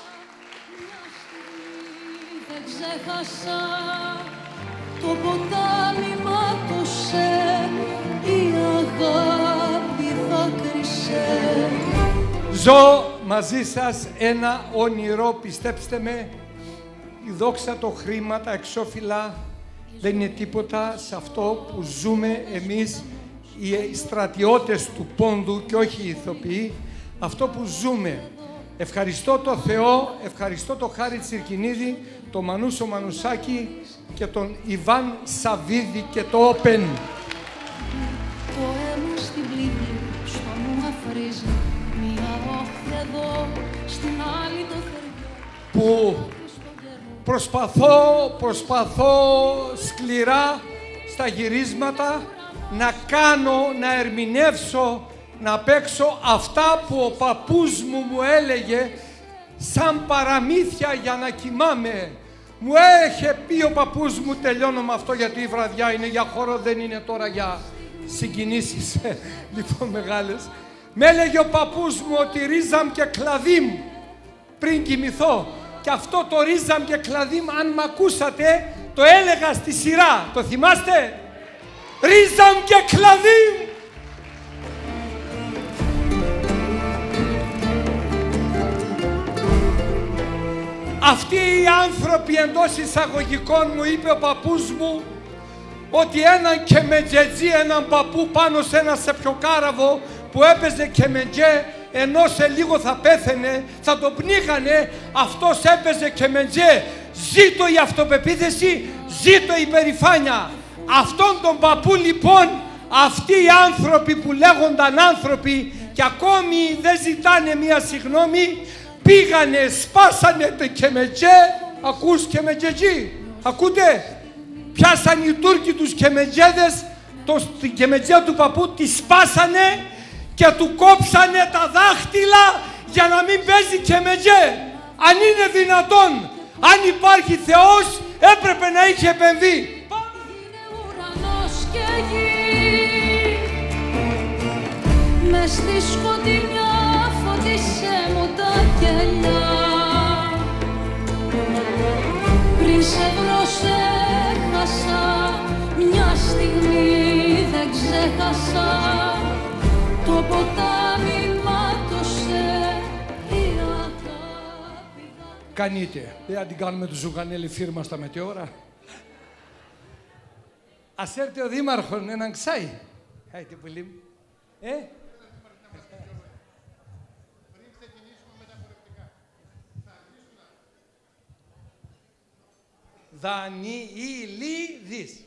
Δεν ξέχασα, το ποτάμι μάτωσε, η αγάπη δάκρυσε. Ζω μαζί σας ένα όνειρο, πιστέψτε με. Η δόξα, το χρήμα, τα εξώφυλλα δεν είναι τίποτα σε αυτό που ζούμε εμείς οι στρατιώτες του πόντου και όχι οι ηθοποιοί. Αυτό που ζούμε. Ευχαριστώ το Θεό, ευχαριστώ το Χάρη Τσιρκινίδη, το Μανούσο Μανουσάκη και τον Ιβάν Σαββίδη και το Όπεν. Το αίμα στην πληγή στο νου αφρίζει, μια όχθη εδώ, στην άλλη το θεριό. Που προσπαθώ σκληρά στα γυρίσματα να κάνω, να ερμηνεύσω, να παίξω αυτά που ο παππούς μου έλεγε σαν παραμύθια για να κοιμάμαι. Μου είχε πει ο παππούς μου, τελειώνω με αυτό γιατί η βραδιά είναι για χώρο, δεν είναι τώρα για συγκινήσεις λοιπόν μεγάλες. Με έλεγε ο παππούς μου ότι ρίζαμ και κλαδίμ πριν κοιμηθώ. Και αυτό το ρίζαμ και κλαδίμ, αν μ' ακούσατε, το έλεγα στη σειρά. Το θυμάστε? ρίζα μου και κλαδί μου. Αυτοί οι άνθρωποι εντός εισαγωγικών, μου είπε ο παππούς μου, ότι έναν κεμετζετζή, έναν παππού πάνω σε ένα σεπιοκάραβο που έπαιζε κεμετζέ, ενώ σε λίγο θα πέθαινε, θα τον πνίγανε, αυτός έπαιζε κεμετζέ. Ζήτω η αυτοπεποίθηση, ζήτω η περηφάνεια. Αυτόν τον παππού λοιπόν, αυτοί οι άνθρωποι που λέγονταν άνθρωποι και ακόμη δεν ζητάνε μία συγγνώμη, πήγανε, σπάσανε το κεμετζέ, ακούς κεμετζετζή, ακούτε? Πιάσαν οι Τούρκοι τους κεμετζέδες, την κεμετζέ του παππού τη σπάσανε και του κόψανε τα δάχτυλα για να μην παίζει κεμετζέ. Αν είναι δυνατόν, αν υπάρχει Θεός, έπρεπε να είχε επεμβεί. Είναι ουρανός και γη, μες στη σκοτεινιά φώτισε μου τα κελιά. Πριν σε βρω σε έχασα, μια στιγμή δεν ξέχασα, το ποτάμι μάτωσε η αγάπη. Κάνετε, δεν θα την κάνουμε του Ζουγανέλη φίρμα στα μετεώρα. Ας έρθει ο Δήμαρχος έναν ξάει. Άιτε πολύ μου. Δανιηλίδης.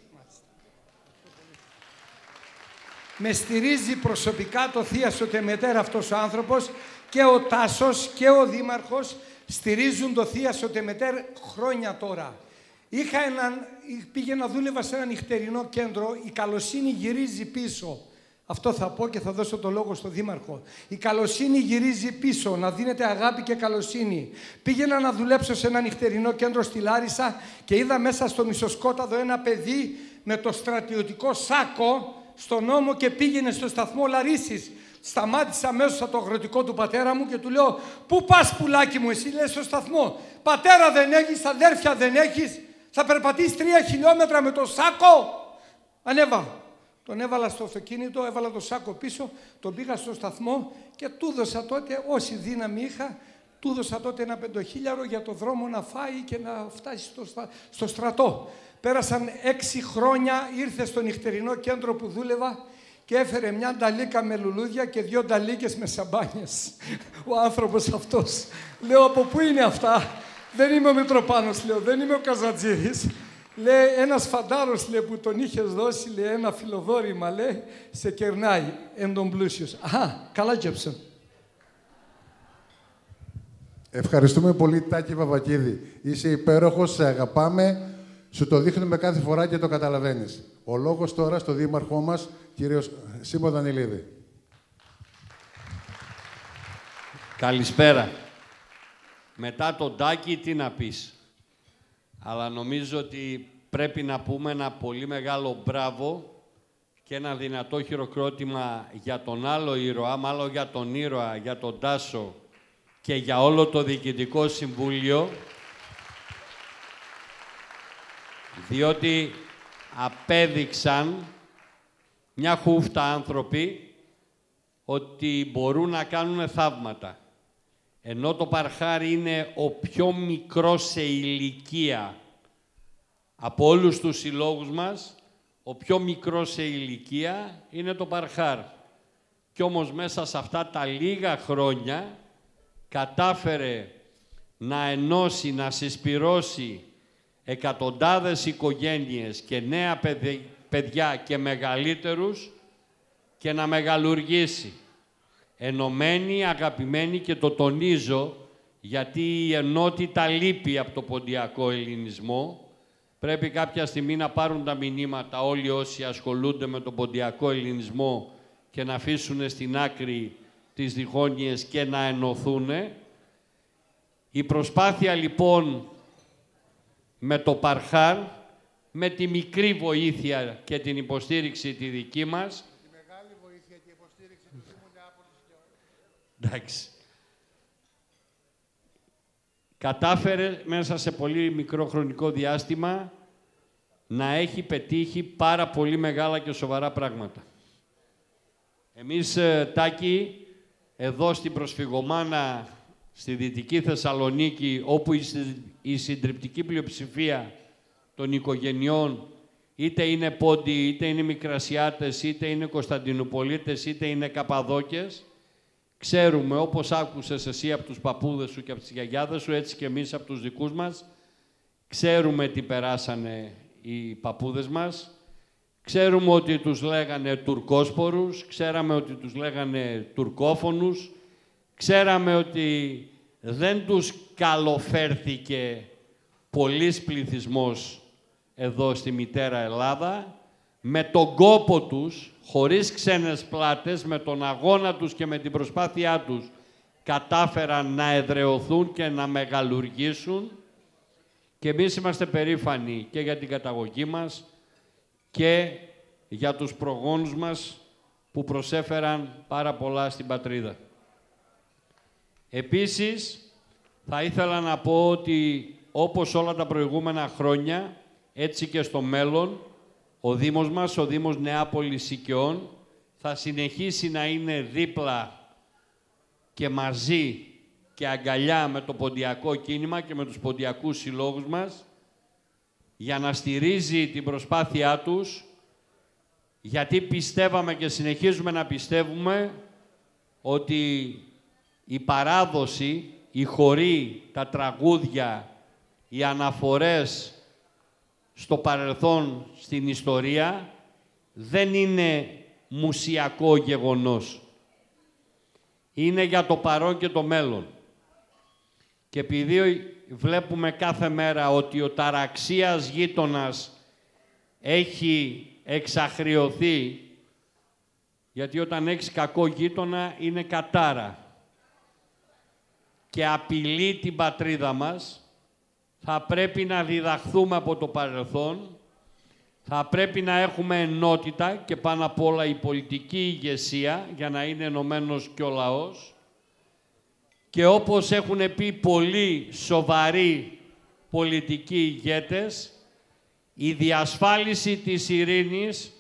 Με στηρίζει προσωπικά το Θεία Σωτεμετέρ αυτός ο άνθρωπος, και ο Τάσος και ο Δήμαρχος στηρίζουν το Θεία Σωτεμετέρ χρόνια τώρα. Πήγαινα, δούλευα σε ένα νυχτερινό κέντρο, η καλοσύνη γυρίζει πίσω. Αυτό θα πω και θα δώσω το λόγο στον Δήμαρχο. Η καλοσύνη γυρίζει πίσω, να δίνετε αγάπη και καλοσύνη. Πήγαινα να δουλέψω σε ένα νυχτερινό κέντρο στη Λάρισα και είδα μέσα στο μισοσκόταδο ένα παιδί με το στρατιωτικό σάκο στον ώμο και πήγαινε στο σταθμό Λαρίσης. Σταμάτησα αμέσως από το αγροτικό του πατέρα μου και του λέω: «Πού πας, πουλάκι μου?» «Εσύ», λέει, «στο σταθμό». «Πατέρα δεν έχεις, αδέρφια δεν έχεις, θα περπατήσεις 3 χιλιόμετρα με το σάκο?» Ανέβα. Τον έβαλα στο αυτοκίνητο, έβαλα το σάκο πίσω, τον πήγα στο σταθμό και του δώσα τότε, όση δύναμη είχα, του δώσα τότε ένα 5.000 για το δρόμο να φάει και να φτάσει στο στρατό. Πέρασαν 6 χρόνια, ήρθε στο νυχτερινό κέντρο που δούλευα και έφερε μια νταλίκα με λουλούδια και 2 νταλίκες με σαμπάνιες. Ο άνθρωπος αυτός. Λέω: «Από πού είναι αυτά?» «Δεν είμαι ο Μητροπάνος», λέω, «δεν είμαι ο Καζατζήρης». Λέει: «Ένας φαντάρος», λέει, «που τον είχες δώσει», λέει, «ένα φιλοδόρημα», λέει, «σε κερνάει εν τον πλούσιος». Αχα, καλά Τζέψον. Ευχαριστούμε πολύ, Τάκη Βαβακίδη. Είσαι υπέροχος, σε αγαπάμε, σου το δείχνουμε κάθε φορά και το καταλαβαίνεις. Ο λόγος τώρα στο δήμαρχό μας, κύριο Σίμω Δανιλίδη. Καλησπέρα. Μετά τον Τάκη τι να πεις. Αλλά νομίζω ότι πρέπει να πούμε ένα πολύ μεγάλο μπράβο και ένα δυνατό χειροκρότημα για τον άλλο ήρωα, μάλλον για τον ήρωα, για τον Τάσο και για όλο το Διοικητικό Συμβούλιο, διότι απέδειξαν μια χούφτα άνθρωποι ότι μπορούν να κάνουν θαύματα. Ενώ το Παρχάρι είναι ο πιο μικρός σε ηλικία από όλους τους συλλόγους μας, ο πιο μικρός σε ηλικία είναι το Παρχάρ. Κι όμως μέσα σε αυτά τα λίγα χρόνια κατάφερε να ενώσει, να συσπυρώσει εκατοντάδες οικογένειες και νέα παιδιά και μεγαλύτερους και να μεγαλουργήσει. Ενωμένοι, αγαπημένοι, και το τονίζω γιατί η ενότητα λείπει από το ποντιακό ελληνισμό. Πρέπει κάποια στιγμή να πάρουν τα μηνύματα όλοι όσοι ασχολούνται με τον ποντιακό ελληνισμό και να αφήσουν στην άκρη τις διχόνοιες και να ενωθούν. Η προσπάθεια λοιπόν με το Παρχάρ, με τη μικρή βοήθεια και την υποστήριξη τη δική μας, εντάξει. Κατάφερε μέσα σε πολύ μικρό χρονικό διάστημα να έχει πετύχει πάρα πολύ μεγάλα και σοβαρά πράγματα. Εμείς, Τάκη, εδώ στην Προσφυγομάνα, στη Δυτική Θεσσαλονίκη, όπου η συντριπτική πλειοψηφία των οικογενειών, είτε είναι Πόντιοι, είτε είναι Μικρασιάτες, είτε είναι Κωνσταντινουπολίτες, είτε είναι Καπαδόκες, ξέρουμε, όπως άκουσες εσύ από τους παππούδες σου και από τις γιαγιάδες σου, έτσι και εμείς από τους δικούς μας, ξέρουμε τι περάσανε οι παππούδες μας, ξέρουμε ότι τους λέγανε τουρκόσπορους, ξέραμε ότι τους λέγανε τουρκόφωνους, ξέραμε ότι δεν τους καλοφέρθηκε πολύς πληθυσμός εδώ στη μητέρα Ελλάδα, με τον κόπο τους, χωρίς ξένες πλάτες, με τον αγώνα τους και με την προσπάθειά τους, κατάφεραν να εδραιωθούν και να μεγαλουργήσουν. Και εμείς είμαστε περήφανοι και για την καταγωγή μας και για τους προγόνους μας που προσέφεραν πάρα πολλά στην πατρίδα. Επίσης, θα ήθελα να πω ότι όπως όλα τα προηγούμενα χρόνια, έτσι και στο μέλλον, ο Δήμος μας, ο Δήμος Νεάπολης Σικαιών, θα συνεχίσει να είναι δίπλα και μαζί και αγκαλιά με το ποντιακό κίνημα και με τους ποντιακούς συλλόγους μας, για να στηρίζει την προσπάθειά τους, γιατί πιστεύαμε και συνεχίζουμε να πιστεύουμε ότι η παράδοση, οι χοροί, τα τραγούδια, οι αναφορές στο παρελθόν, στην ιστορία, δεν είναι μουσιακό γεγονός. Είναι για το παρόν και το μέλλον. Και επειδή βλέπουμε κάθε μέρα ότι ο ταραξίας γείτονας έχει εξαχριωθεί, γιατί όταν έχεις κακό γείτονα είναι κατάρα και απειλεί την πατρίδα μας, θα πρέπει να διδαχθούμε από το παρελθόν, θα πρέπει να έχουμε ενότητα και πάνω απ' όλα η πολιτική ηγεσία για να είναι ενωμένος και ο λαός. Και όπως έχουν πει πολλοί σοβαροί πολιτικοί ηγέτες, η διασφάλιση της ειρήνης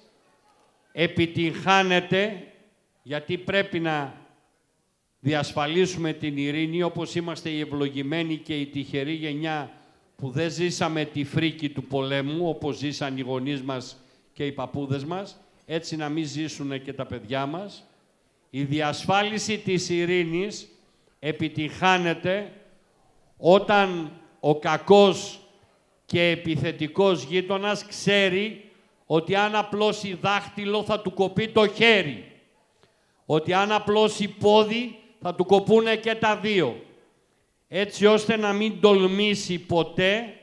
επιτυγχάνεται, γιατί πρέπει να διασφαλίσουμε την ειρήνη, όπως είμαστε οι ευλογημένοι και η τυχερή γενιά που δεν ζήσαμε τη φρίκη του πολέμου, όπως ζήσαν οι γονείς μας και οι παππούδες μας, έτσι να μην ζήσουν και τα παιδιά μας. Η διασφάλιση της ειρήνης επιτυγχάνεται όταν ο κακός και επιθετικός γείτονας ξέρει ότι αν απλώσει δάχτυλο θα του κοπεί το χέρι, ότι αν απλώσει πόδι θα του κοπούνε και τα δύο, έτσι ώστε να μην τολμήσει ποτέ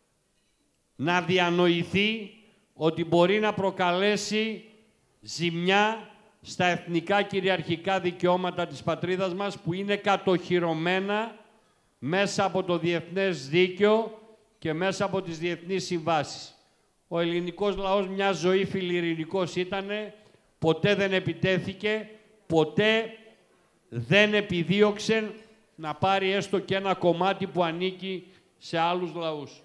να διανοηθεί ότι μπορεί να προκαλέσει ζημιά στα εθνικά κυριαρχικά δικαιώματα της πατρίδας μας, που είναι κατοχυρωμένα μέσα από το διεθνές δίκαιο και μέσα από τις διεθνείς συμβάσεις. Ο ελληνικός λαός μια ζωή φιλιρηνικός ήτανε, ποτέ δεν επιτέθηκε, ποτέ δεν επιδίωξε να πάρει έστω και ένα κομμάτι που ανήκει σε άλλους λαούς.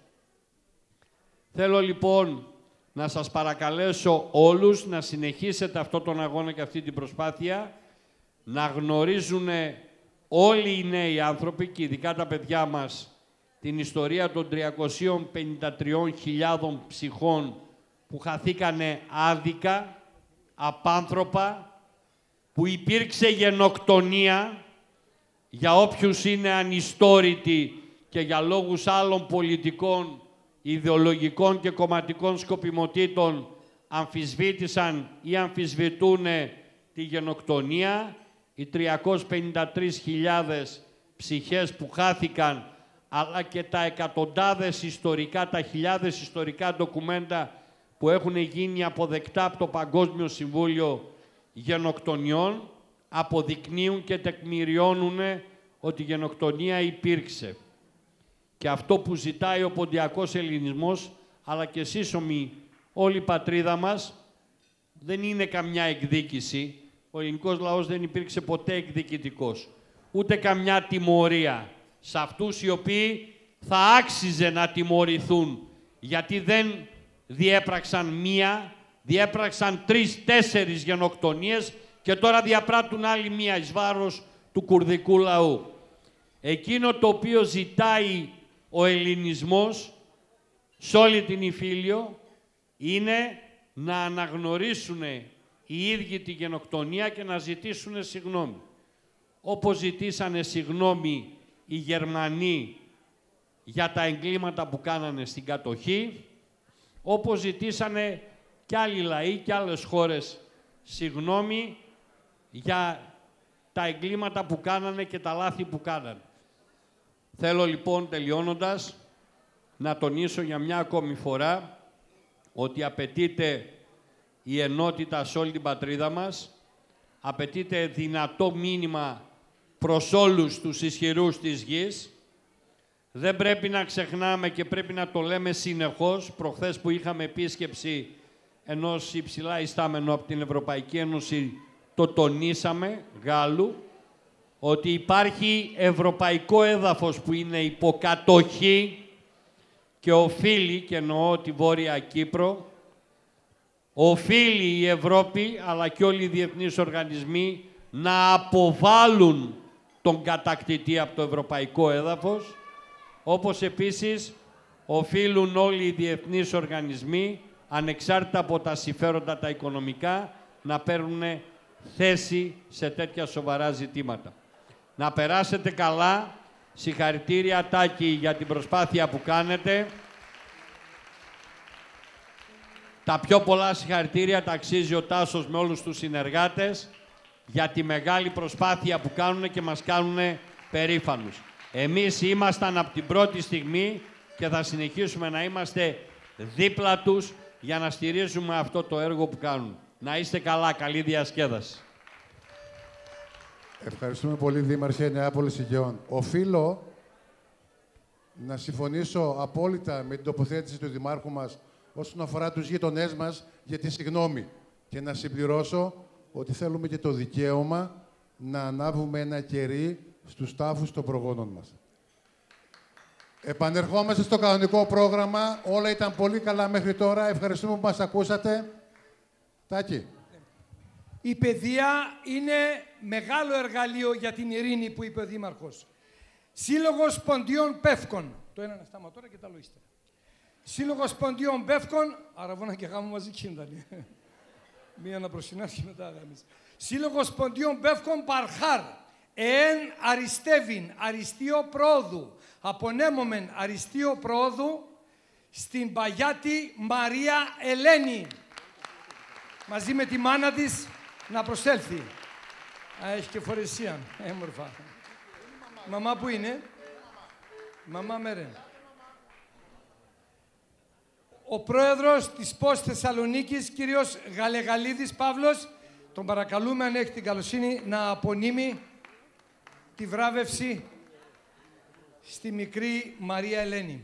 Θέλω λοιπόν να σας παρακαλέσω όλους να συνεχίσετε αυτόν τον αγώνα και αυτή την προσπάθεια, να γνωρίζουν όλοι οι νέοι άνθρωποι και ειδικά τα παιδιά μας την ιστορία των 353.000 ψυχών που χαθήκανε άδικα, απάνθρωπα, που υπήρξε γενοκτονία για όποιους είναι ανιστόρητοι και για λόγους άλλων πολιτικών, ιδεολογικών και κομματικών σκοπιμοτήτων αμφισβήτησαν ή αμφισβητούν τη γενοκτονία, οι 353.000 ψυχές που χάθηκαν, αλλά και τα εκατοντάδες ιστορικά, τα χιλιάδες ιστορικά ντοκουμέντα που έχουν γίνει αποδεκτά από το Παγκόσμιο Συμβούλιο Γενοκτονιών, αποδεικνύουν και τεκμηριώνουν ότι η γενοκτονία υπήρξε. Και αυτό που ζητάει ο ποντιακός ελληνισμός, αλλά και σύσσωμη όλη η πατρίδα μας, δεν είναι καμιά εκδίκηση. Ο ελληνικός λαός δεν υπήρξε ποτέ εκδικητικός. Ούτε καμιά τιμωρία σε αυτούς οι οποίοι θα άξιζε να τιμωρηθούν, γιατί δεν διέπραξαν μία, διέπραξαν 3-4 γενοκτονίες και τώρα διαπράττουν άλλη μία εις βάρος του κουρδικού λαού. Εκείνο το οποίο ζητάει ο ελληνισμός σε όλη την Ιφίλιο είναι να αναγνωρίσουν οι ίδιοι τη γενοκτονία και να ζητήσουν συγγνώμη. Όπως ζητήσανε συγγνώμη οι Γερμανοί για τα εγκλήματα που κάνανε στην κατοχή, όπως ζητήσανε κι άλλοι λαοί και άλλες χώρες συγγνώμη για τα εγκλήματα που κάνανε και τα λάθη που κάνανε. Θέλω λοιπόν, τελειώνοντας, να τονίσω για μια ακόμη φορά ότι απαιτείται η ενότητα σε όλη την πατρίδα μας, απαιτείται δυνατό μήνυμα προς όλους τους ισχυρούς της γης. Δεν πρέπει να ξεχνάμε και πρέπει να το λέμε συνεχώς. Προχθές που είχαμε επίσκεψη ενός υψηλά ιστάμενου από την Ευρωπαϊκή Ένωση, το τονίσαμε, Γάλλου, ότι υπάρχει ευρωπαϊκό έδαφος που είναι υποκατοχή και οφείλει, και εννοώ τη Βόρεια Κύπρο, οφείλει η Ευρώπη αλλά και όλοι οι διεθνείς οργανισμοί να αποβάλουν τον κατακτητή από το ευρωπαϊκό έδαφος, όπως επίσης οφείλουν όλοι οι διεθνείς οργανισμοί, ανεξάρτητα από τα συμφέροντα τα οικονομικά, να παίρνουν θέση σε τέτοια σοβαρά ζητήματα. Να περάσετε καλά. Συγχαρητήρια, Τάκη, για την προσπάθεια που κάνετε. Τα πιο πολλά συγχαρητήρια τα αξίζει ο Τάσος με όλους τους συνεργάτες για τη μεγάλη προσπάθεια που κάνουν και μας κάνουν περήφανους. Εμείς ήμασταν από την πρώτη στιγμή και θα συνεχίσουμε να είμαστε δίπλα τους για να στηρίζουμε αυτό το έργο που κάνουν. Να είστε καλά. Καλή διασκέδαση. Ευχαριστούμε πολύ, Δήμαρχε Νεάπολης Αιγαίων. Οφείλω να συμφωνήσω απόλυτα με την τοποθέτηση του Δημάρχου μας όσον αφορά τους γείτονές μας για τη συγγνώμη και να συμπληρώσω ότι θέλουμε και το δικαίωμα να ανάβουμε ένα κερί στους τάφους των προγόνων μας. Επανερχόμαστε στο κανονικό πρόγραμμα. Όλα ήταν πολύ καλά μέχρι τώρα. Ευχαριστούμε που μας ακούσατε. Τάκη. Η παιδεία είναι μεγάλο εργαλείο για την ειρήνη, που είπε ο Δήμαρχος. Σύλλογος Ποντίων Πεύκων. Το ένα να στάμα τώρα και τα άλλο ύστερα. Σύλλογος Ποντίων Πεύκων. Αραβώνα και γάμο μαζί κίνδανε. Μία να προσυνάσει και μετά γάμισε. Σύλλογος Ποντίων Πεύκων Παρχάρ. Εέν αριστεύειν αριστείο πρόοδου. Απονέμομεν αριστείο πρόοδου στην Παγιάτη Μαρία Ελένη. Μαζί με τη μάνα της να προσέλθει. Έχει και φορεσία. Έμορφα. Μαμά που είναι? Μαμά Μέρε. Ο πρόεδρος της ΠΟΣ Θεσσαλονίκης, κύριος Γαλεγαλίδης Παύλος, τον παρακαλούμε, αν έχει την καλοσύνη, να απονείμει τη βράβευση στη μικρή Μαρία Ελένη.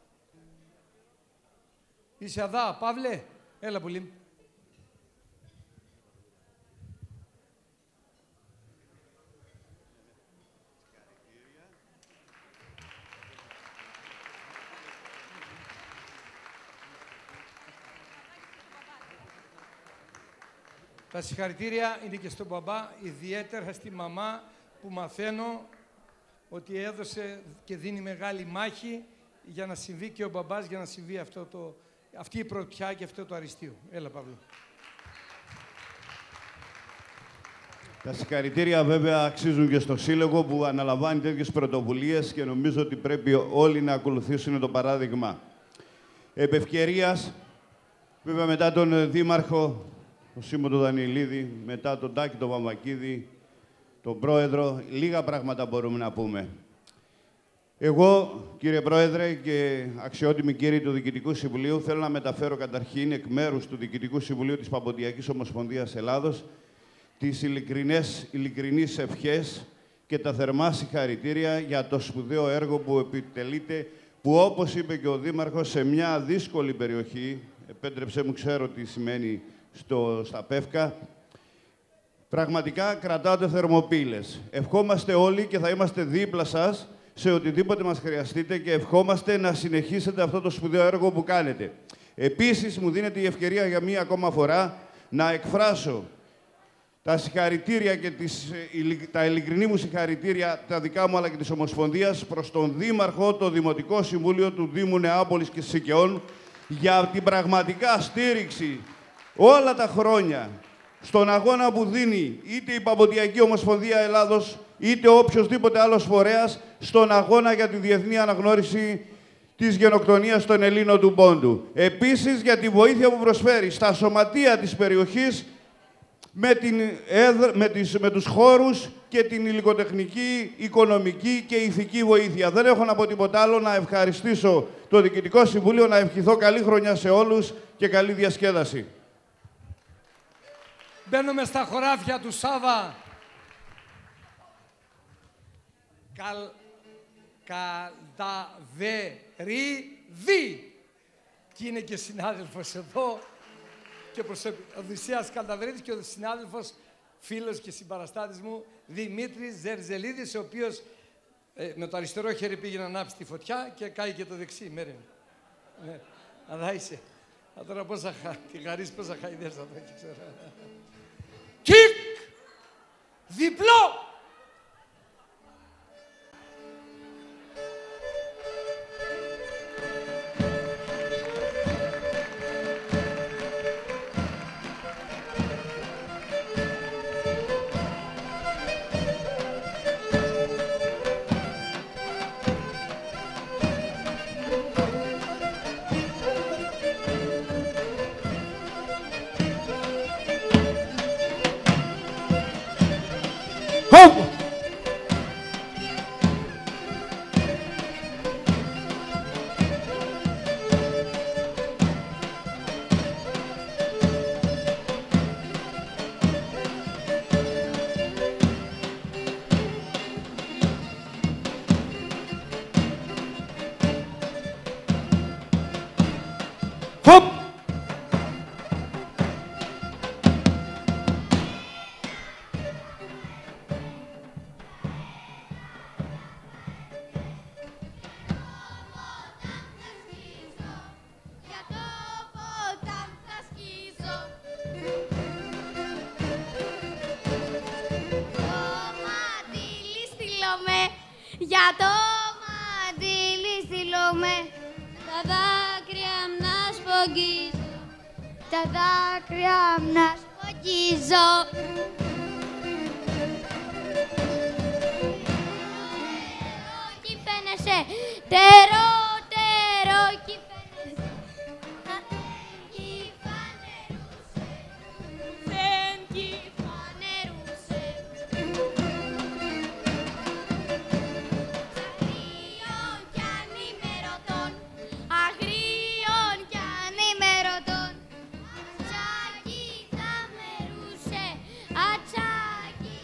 Είσαι αδά, Παύλε? Έλα πολύ. Τα συγχαρητήρια είναι και στον μπαμπά, ιδιαίτερα στη μαμά που μαθαίνω ότι έδωσε και δίνει μεγάλη μάχη για να συμβεί και ο μπαμπάς, για να συμβεί αυτή η πρωτιά και αυτό το αριστείο. Έλα, Παύλο. Τα συγχαρητήρια βέβαια αξίζουν και στο Σύλλογο που αναλαμβάνει τέτοιες πρωτοβουλίες και νομίζω ότι πρέπει όλοι να ακολουθήσουν το παράδειγμα. Επ' ευκαιρίας, βέβαια μετά τον Δήμαρχο, τον Σίμω τον Δανειλίδη, μετά τον Τάκη τον Βαμβακίδη, τον Πρόεδρο, λίγα πράγματα μπορούμε να πούμε. Εγώ, κύριε Πρόεδρε και αξιότιμοι κύριοι του Διοικητικού Συμβουλίου, θέλω να μεταφέρω καταρχήν εκ μέρους του Διοικητικού Συμβουλίου της Παμποντιακής Ομοσπονδίας Ελλάδος τις ειλικρινείς ευχές και τα θερμά συγχαρητήρια για το σπουδαίο έργο που επιτελείται, που όπως είπε και ο Δήμαρχος, σε μια δύσκολη περιοχή, επέτρεψέ μου, ξέρω τι σημαίνει στα Πεύκα, πραγματικά κρατάτε θερμοπύλες. Ευχόμαστε όλοι και θα είμαστε δίπλα σας σε οτιδήποτε μας χρειαστείτε και ευχόμαστε να συνεχίσετε αυτό το σπουδαίο έργο που κάνετε. Επίσης, μου δίνεται η ευκαιρία για μία ακόμα φορά να εκφράσω τα συγχαρητήρια και τα ειλικρινή μου συγχαρητήρια, τα δικά μου αλλά και της Ομοσπονδίας, προς τον Δήμαρχο, το Δημοτικό Συμβούλιο του Δήμου Νεάπολης και Σικαιών για την πραγματικά στήριξη όλα τα χρόνια στον αγώνα που δίνει είτε η Παμποντιακή Ομοσπονδία Ελλάδος, είτε οποιοσδήποτε άλλος φορέας, στον αγώνα για τη διεθνή αναγνώριση της γενοκτονίας των Ελλήνων του Πόντου. Επίσης, για τη βοήθεια που προσφέρει στα σωματεία της περιοχής με τους χώρους και την υλικοτεχνική, οικονομική και ηθική βοήθεια. Δεν έχω να πω τίποτα άλλο, να ευχαριστήσω το Διοικητικό Συμβούλιο, να ευχηθώ καλή χρονιά σε όλους και καλή διασκέδαση. Μπαίνουμε στα χωράφια του Σάβα. Καλδαβερίδη. Και είναι και συνάδελφος εδώ. Και προς Οδυσσέας Καλδαβερίδης και ο συνάδελφος, φίλος και συμπαραστάτης μου, Δημήτρης Ζερζελίδης, ο οποίος με το αριστερό χέρι πήγε να ανάψει τη φωτιά και κάει και το δεξί. Μέρε. Ναι. Αλλά είσαι. Τώρα πόσα χαϊδές θα το έχει, ξέρω. Κικ! Διπλό! Για το μαντήλι στείλομαι, τα δάκρυα να σπογγίζω, τα δάκρυα να σπογγίζω. Κι φαίνεσαι, τερό, τερό, κι φαίνεσαι, κι φανερούσε, δεν κι φανερούσε. Αγρίων κι ανημερωτών, ατσάκι θα μερούσε, ατσάκι.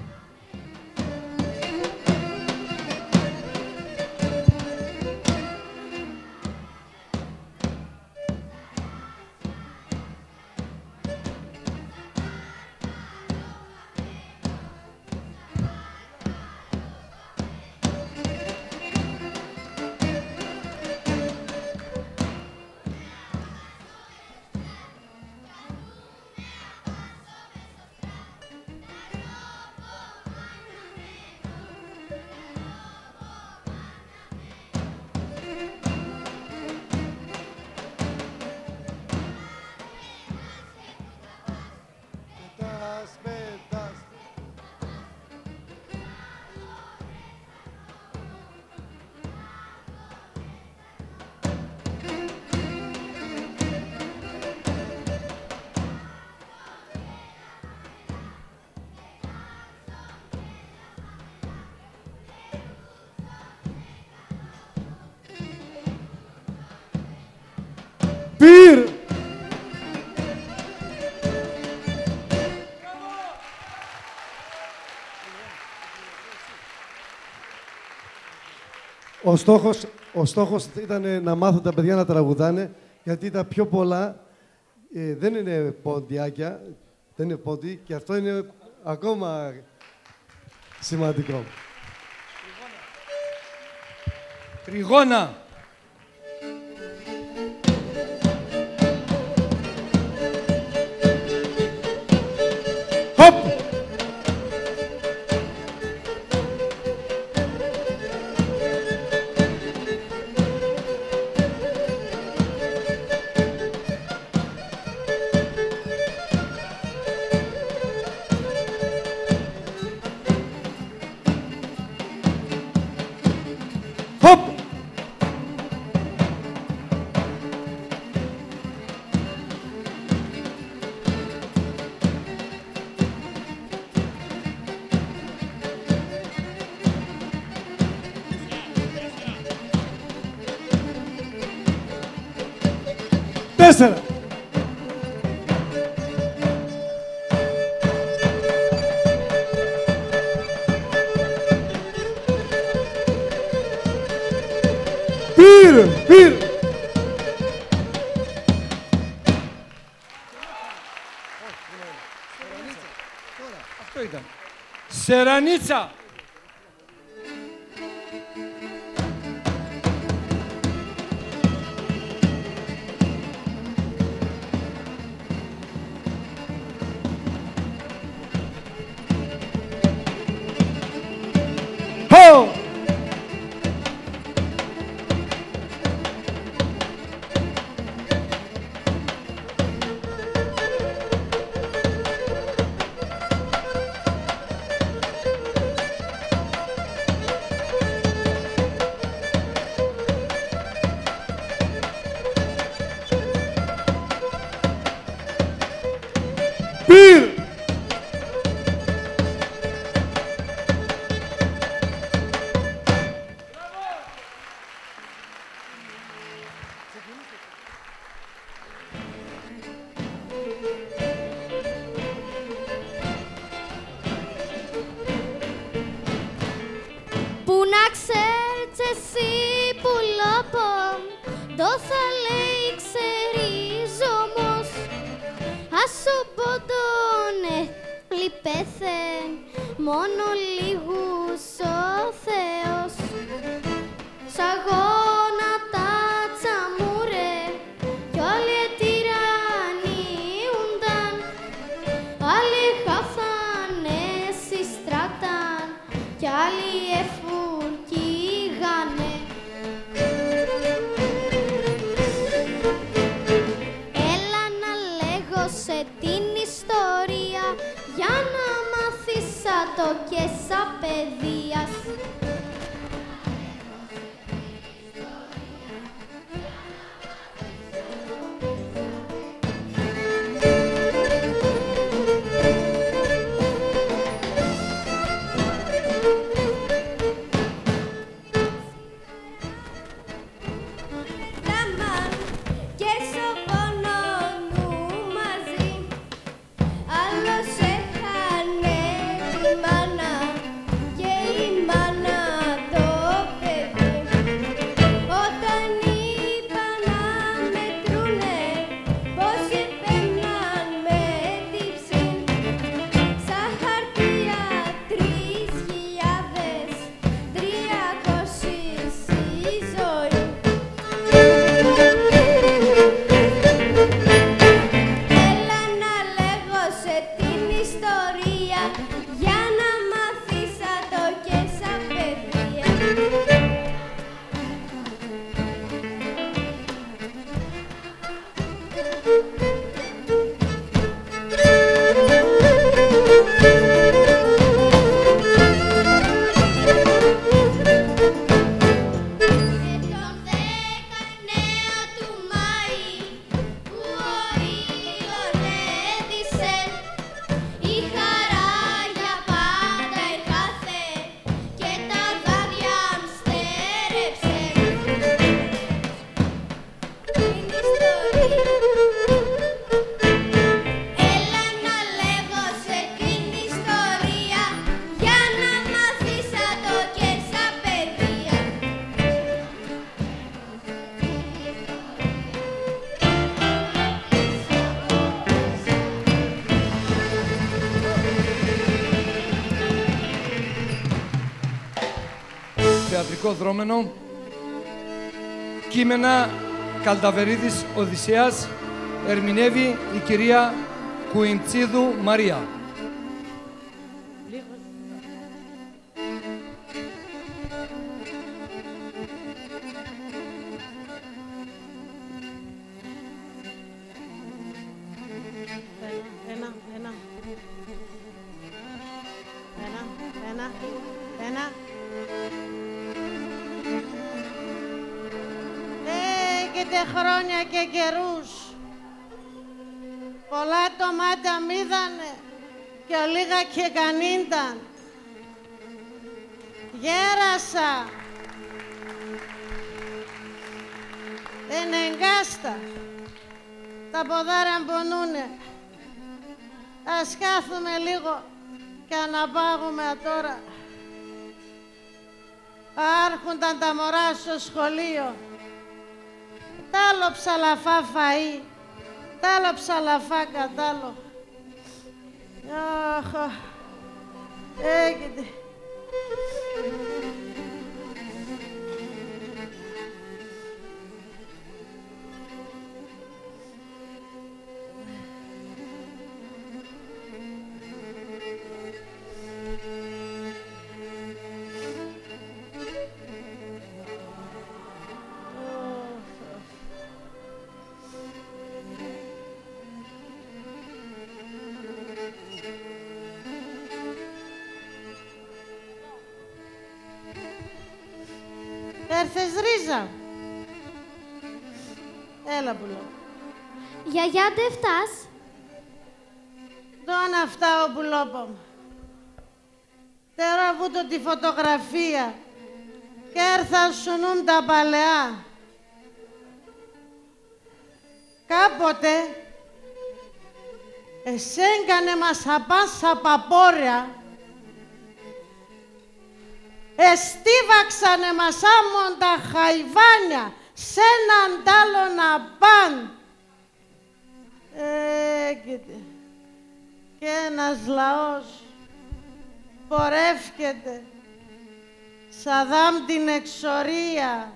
Πυρ! Ο στόχος ήταν να μάθουν τα παιδιά να τραγουδάνε, γιατί τα πιο πολλά δεν είναι ποντιάκια, δεν είναι πόντι, και αυτό είναι ακόμα σημαντικό. Τριγώνα. 4. Πυρ. Αυτό ήταν. Σερανίτσα. μόνο λίγους ο Θεός. Σ' αγώνα τα τσαμούρε κι όλοι ετυραννιούνταν, άλλοι χάθανε συστράταν κι άλλοι εφουρκίγανε. Έλα να λέγω σε την ιστορία για να μάθεις σαν το και σαν παιδείας. Θεατρικό δρόμενο. Κείμενα Καλταβερίδης Οδυσσέας. Ερμηνεύει η κυρία Κουιντσίδου Μαρία. Ένα. Έχετε χρόνια και καιρούς. Πολλά τομάτα μίδανε και λίγα και κανίνταν. Γέρασα. Δεν εγκάστα. Τα ποδάρια μπονούνε. Ας κάθουμε λίγο και να πάγουμε τώρα. Άρχονταν τα μωρά στο σχολείο. Τ' άλλο ψαλαφά φαΐ, τ' άλλο ψαλαφά κατάλο. Αχ, έγινε. Έρθες Ρίζα. Έλα πουλό. Γιαγιά, ντε φτάς. Τον αυτά ο πουλόπο μου. Τώρα βούτω τη φωτογραφία και έρθα σου νουν τα παλαιά. Κάποτε εσέγκανε μας απάσα παπόρια. Εστίβαξανε μας άμμον τα χαϊβάνια σ' έναν τάλο να παν. Και ένας λαός πορεύκεται σαδάμ την εξορία.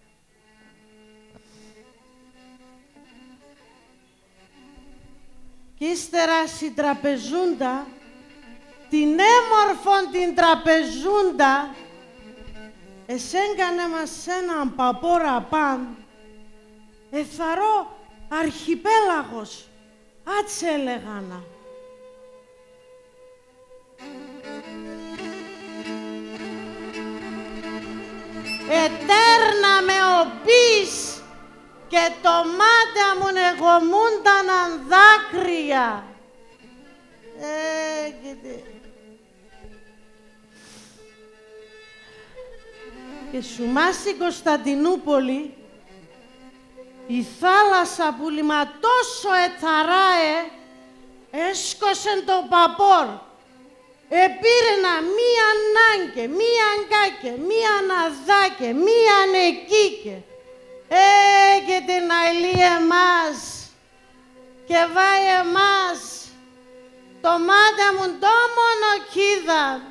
Κι ύστερα συντραπεζούντα, την έμορφον την τραπεζούντα, εσέγκανε μας σ' έναν παπόρα παν, εθαρό αρχιπέλαγος, άτσε έλεγανα. Ετέρνα με οπείς και το μάτια μου νεγομούνταναν δάκρυα. Και σουμά στην Κωνσταντινούπολη η θάλασσα που λιματόσο εθαράε έσκωσεν το παπόρ. Επήρενα μία νάγκε, μία αγκάκε, μία ναδάκε, μία νεκίκε. Και την αηλή εμάς και βάει εμάς το μάτια μου το μονοκίδα.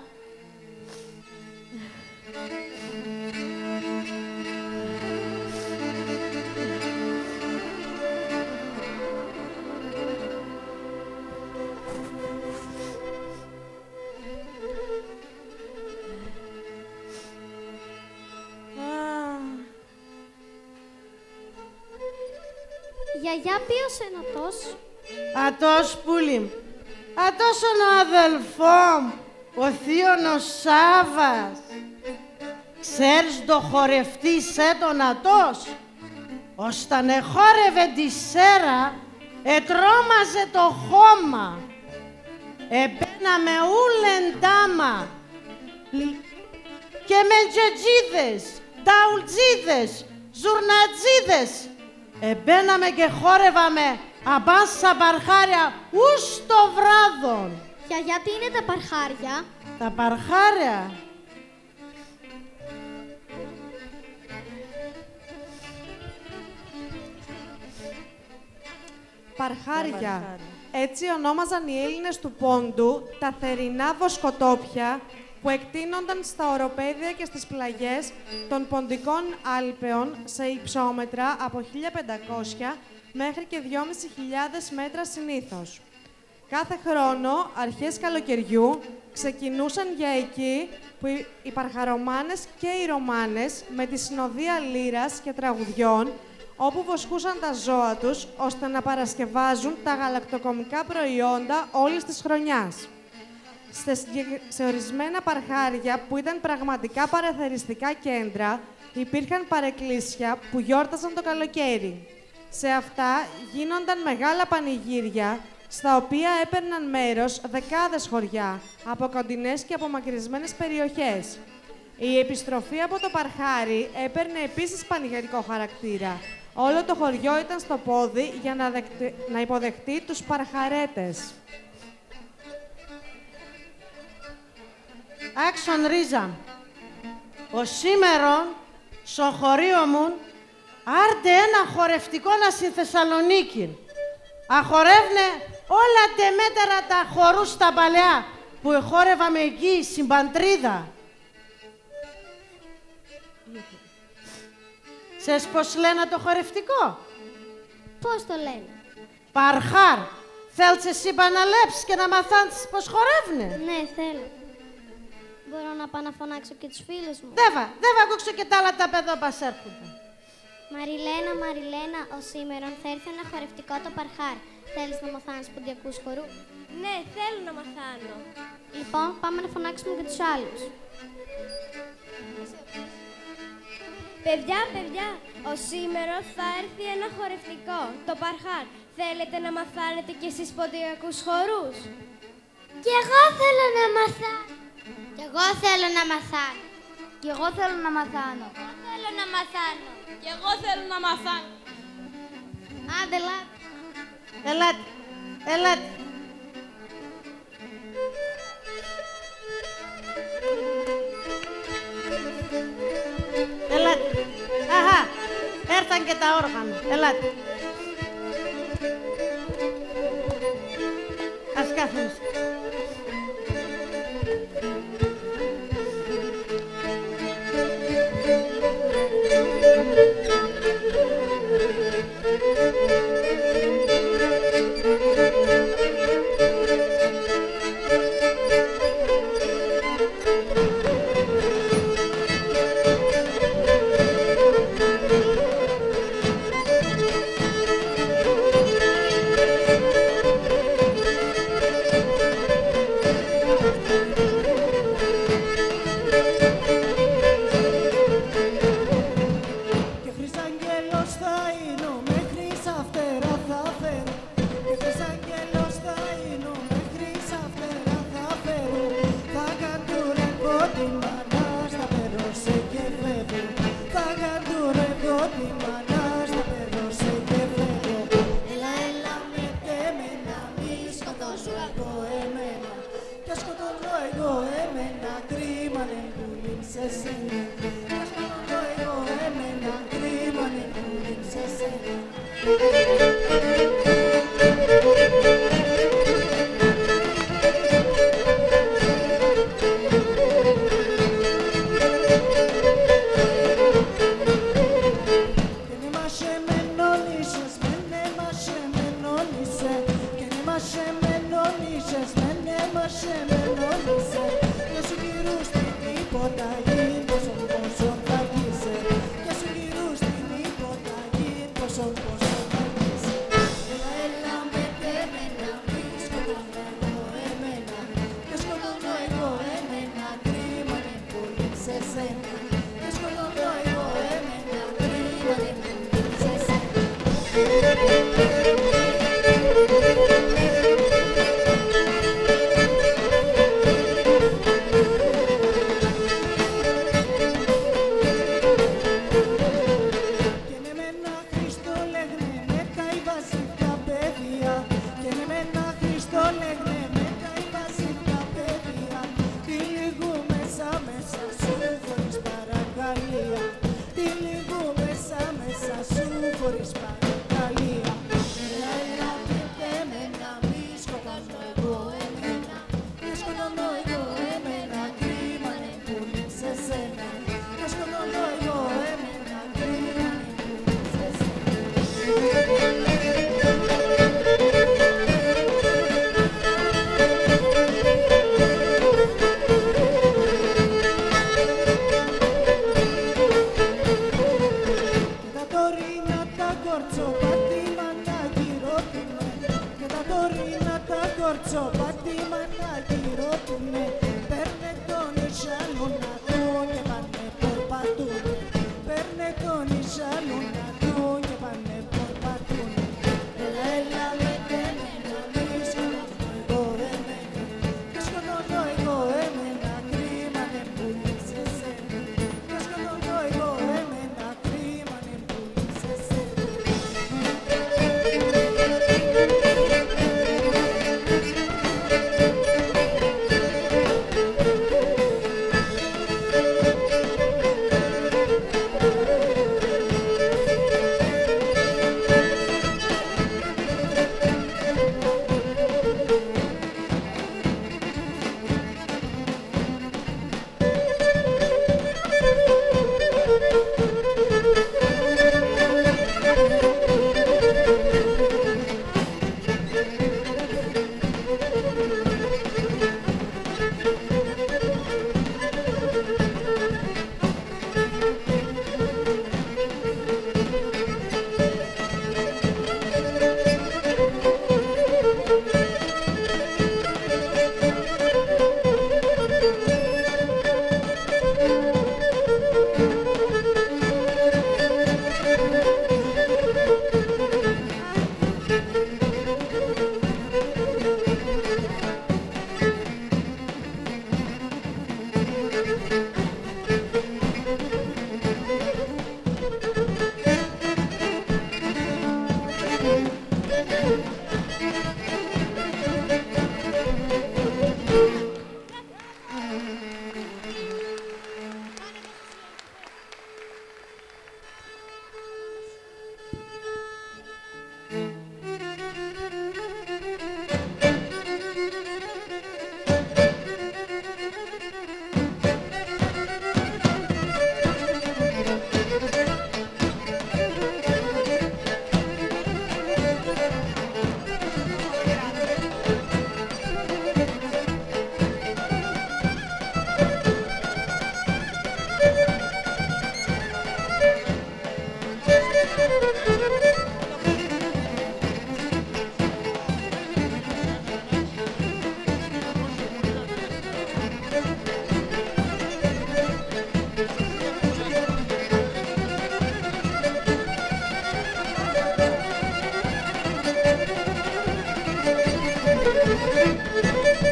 Γιαγιά, ποιος είναι αυτός? Ατός πουλί μου. Ατός είναι ο αδελφό μου, ο θείον Σάβας. Ξέρεις το χορευτή σε τον Ατός? Όσταν εχόρευε τη σέρα, ετρώμαζε το χώμα. Επέναμε ούλεν τάμα και με τζετζίδες, ταουλτζίδες, ζουρνατζίδες. Εμπαίναμε και χόρευαμε αμπάσα παρχάρια ούς το βράδον. Γιαγιά, τι είναι τα παρχάρια? Τα παρχάρια. Παρχάρια. Έτσι ονόμαζαν οι Έλληνες του Πόντου τα θερινά βοσκοτόπια που εκτείνονταν στα οροπέδια και στις πλαγιές των Ποντικών Άλπαιων σε υψόμετρα από 1.500 μέχρι και 2.500 μέτρα συνήθως. Κάθε χρόνο, αρχές καλοκαιριού, ξεκινούσαν για εκεί που οι παρχαρομάνες και οι Ρωμάνες με τη συνοδεία λύρας και τραγουδιών, όπου βοσκούσαν τα ζώα τους, ώστε να παρασκευάζουν τα γαλακτοκομικά προϊόντα όλης της χρονιάς. Σε ορισμένα παρχάρια, που ήταν πραγματικά παραθεριστικά κέντρα, υπήρχαν παρεκκλήσια που γιόρταζαν το καλοκαίρι. Σε αυτά γίνονταν μεγάλα πανηγύρια, στα οποία έπαιρναν μέρος δεκάδες χωριά, από κοντινές και απομακρυσμένες περιοχές. Η επιστροφή από το παρχάρι έπαιρνε επίσης πανηγυρικό χαρακτήρα, Όλο το χωριό ήταν στο πόδι για να υποδεχτεί τους παρχαρέτες. Άξον ρίζα. Ο σήμερον, στο χωρίο μου, άρτε ένα χορευτικό να στη Θεσσαλονίκη. Αχορεύνε όλα τεμέτερα τα χορούς τα παλαιά που εχόρευαμε εκεί στην Παντρίδα. Ξέρεις πώς λένε το χορευτικό? Πώς το λένε? Παρχάρ. Θέλεις εσύ να λέψεις και να μαθάνεις πώς χορεύουνε? Ναι, θέλω. Μπορώ να πάω να φωνάξω και τους φίλους μου? Δέβα ακούξω και τα άλλα τα παιδό πας έρχονται. Μαριλένα, Μαριλένα, ο σήμερον θα έρθει ένα χορευτικό το Παρχάρ. Θέλεις να μαθάνεις ποντιακούς χορού? Ναι, θέλω να μαθάνω. Λοιπόν, πάμε να φωνάξουμε και τους άλλους. Παιδιά, ο σήμερον θα έρθει ένα χορευτικό, το Παρχάρ. Θέλετε να μαθάνετε κι εσείς ποντιακούς χορούς? Κι εγώ θέλω να μαθάνω. Κι εγώ θέλω να μαθάνω. Κι εγώ θέλω να μαθάνω. Θέλω να μαθάνω. Κι εγώ θέλω να μαθάνω. Άντε, ελάτε. Ελάτε. Ελάτε. Αχα, έρθαν και τα όργανα. Ελάτε. Ας κάθομαστε.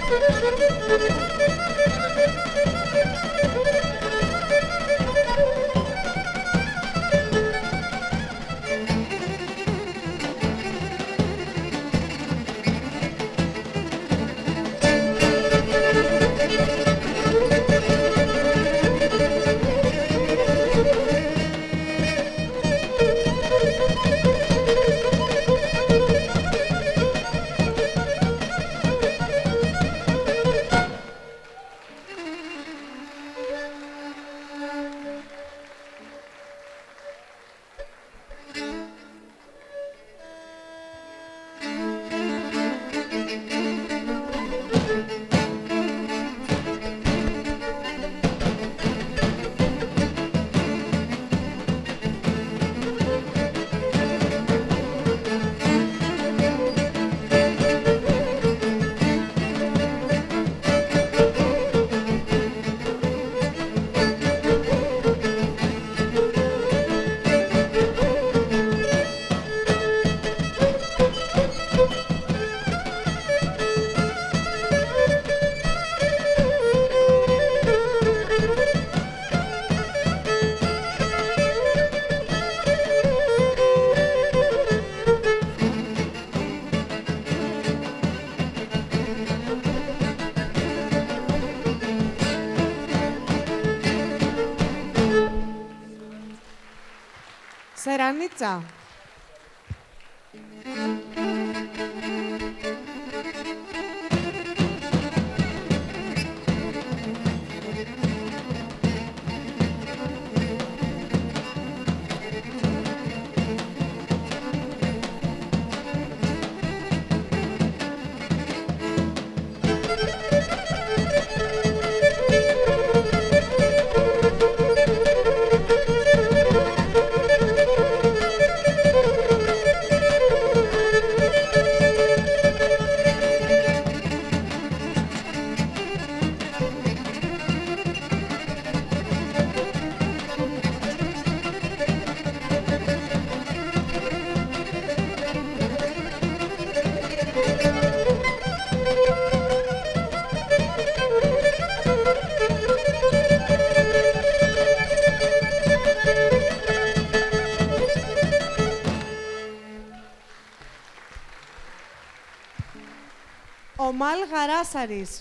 Σερανίτσα. Ο Μαλ Γαράσαρης.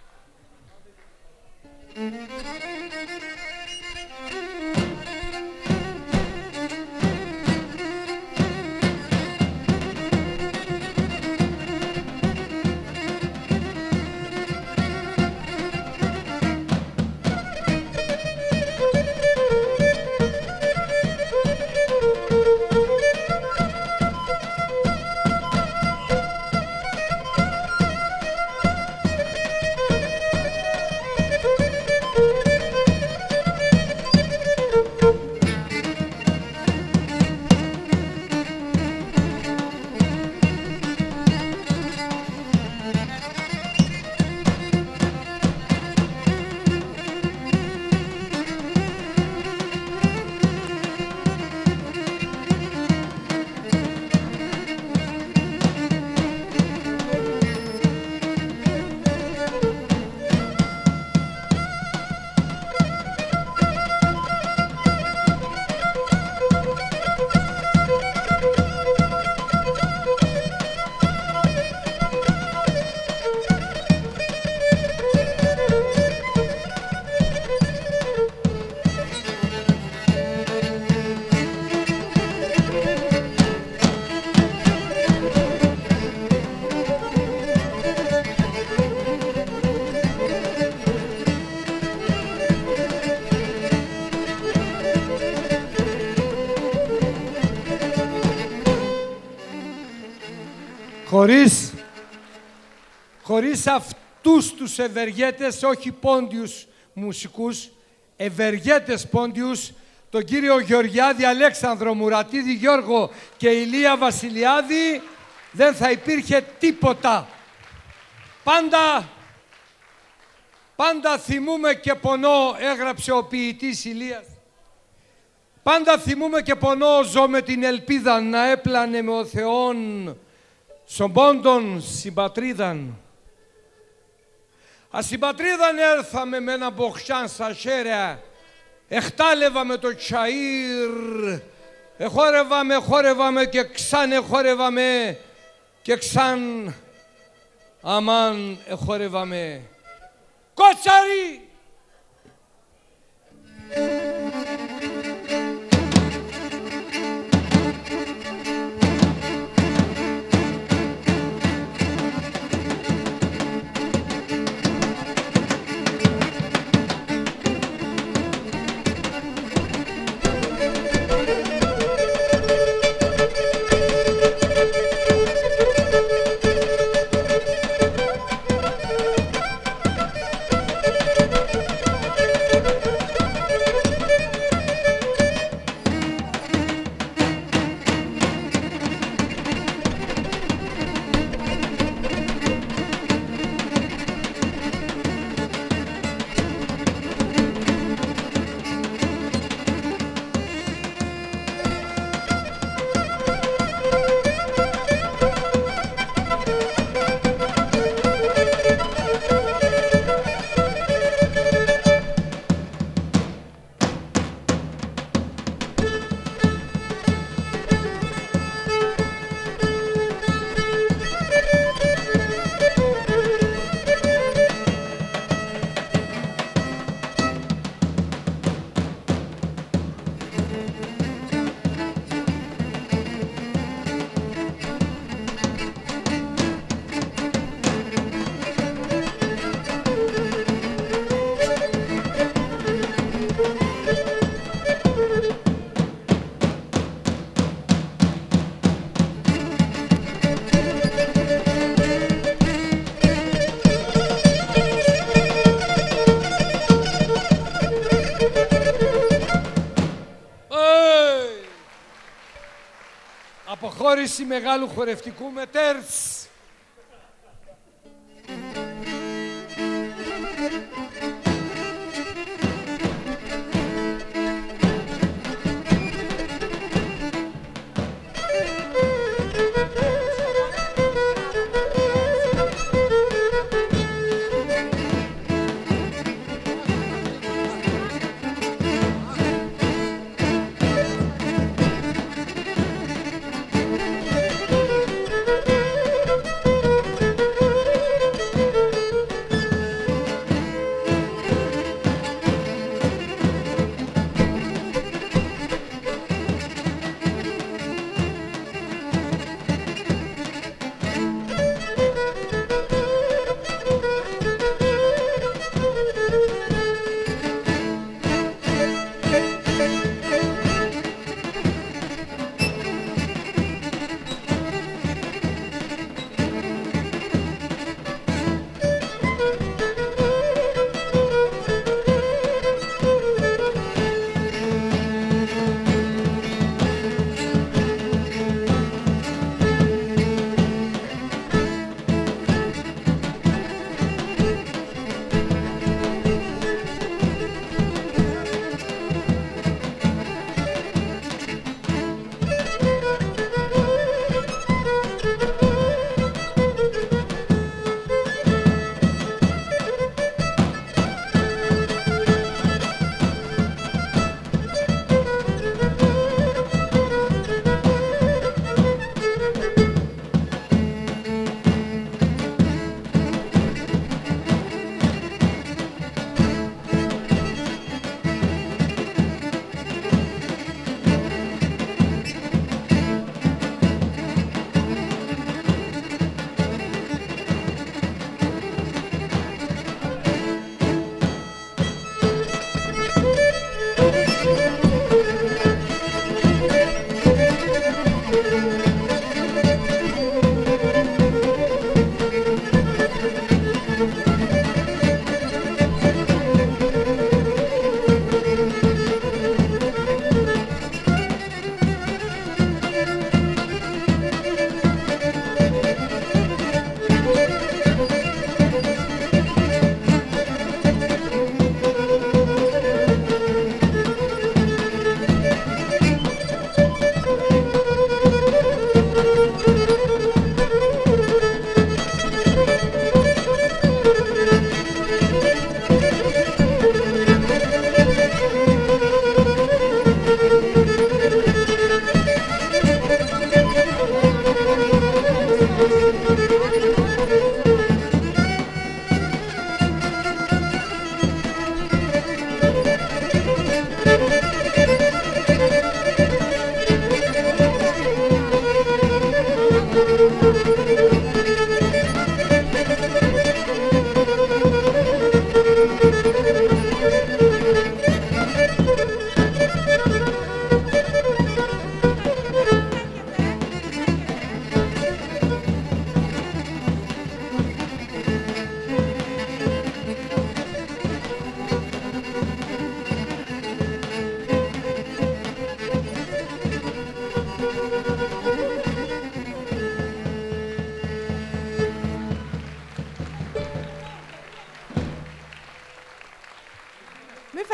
Χωρίς αυτούς τους ευεργέτες, όχι πόντιους μουσικούς, ευεργέτες πόντιους, τον κύριο Γεωργιάδη Αλέξανδρο, Μουρατίδη Γιώργο και Ηλία Βασιλιάδη, δεν θα υπήρχε τίποτα. Πάντα θυμούμε και πονώ, έγραψε ο ποιητής Ηλίας. Πάντα θυμούμε και πονώ, ζω με την ελπίδα να έπλανε με ο Θεόν, σον πόντον συμπατρίδαν. Ας στην πατρίδαν έρθαμε με ένα μποχτσάν στα χέρια, εχτάλευαμε το τσαΐρ, χόρευαμε και εχόρευαμε και αμάν εχόρευαμε. Κότσαρι! Αποχώρηση μεγάλου χορευτικού με τέρτς.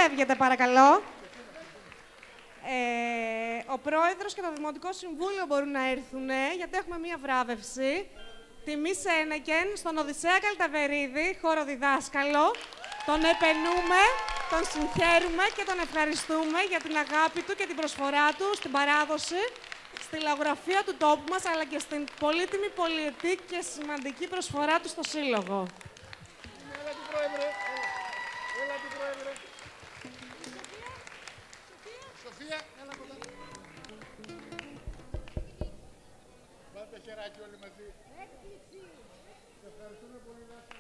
φεύγετε, παρακαλώ. Ο Πρόεδρος και το Δημοτικό Συμβούλιο μπορούν να έρθουν, γιατί έχουμε μία βράβευση. Τιμή Σένεκεν στον Οδυσσέα Καλταβερίδη, χοροδιδάσκαλο. Τον επενούμε, τον συγχαίρουμε και τον ευχαριστούμε για την αγάπη του και την προσφορά του στην παράδοση, στη λαογραφία του τόπου μας, αλλά και στην πολύτιμη πολυετή και σημαντική προσφορά του στο Σύλλογο. Σοφία, έλα κοντά. Βάλτε χεράκι όλοι μαζί. Ευχαριστούμε πολύ, δάσκαλε.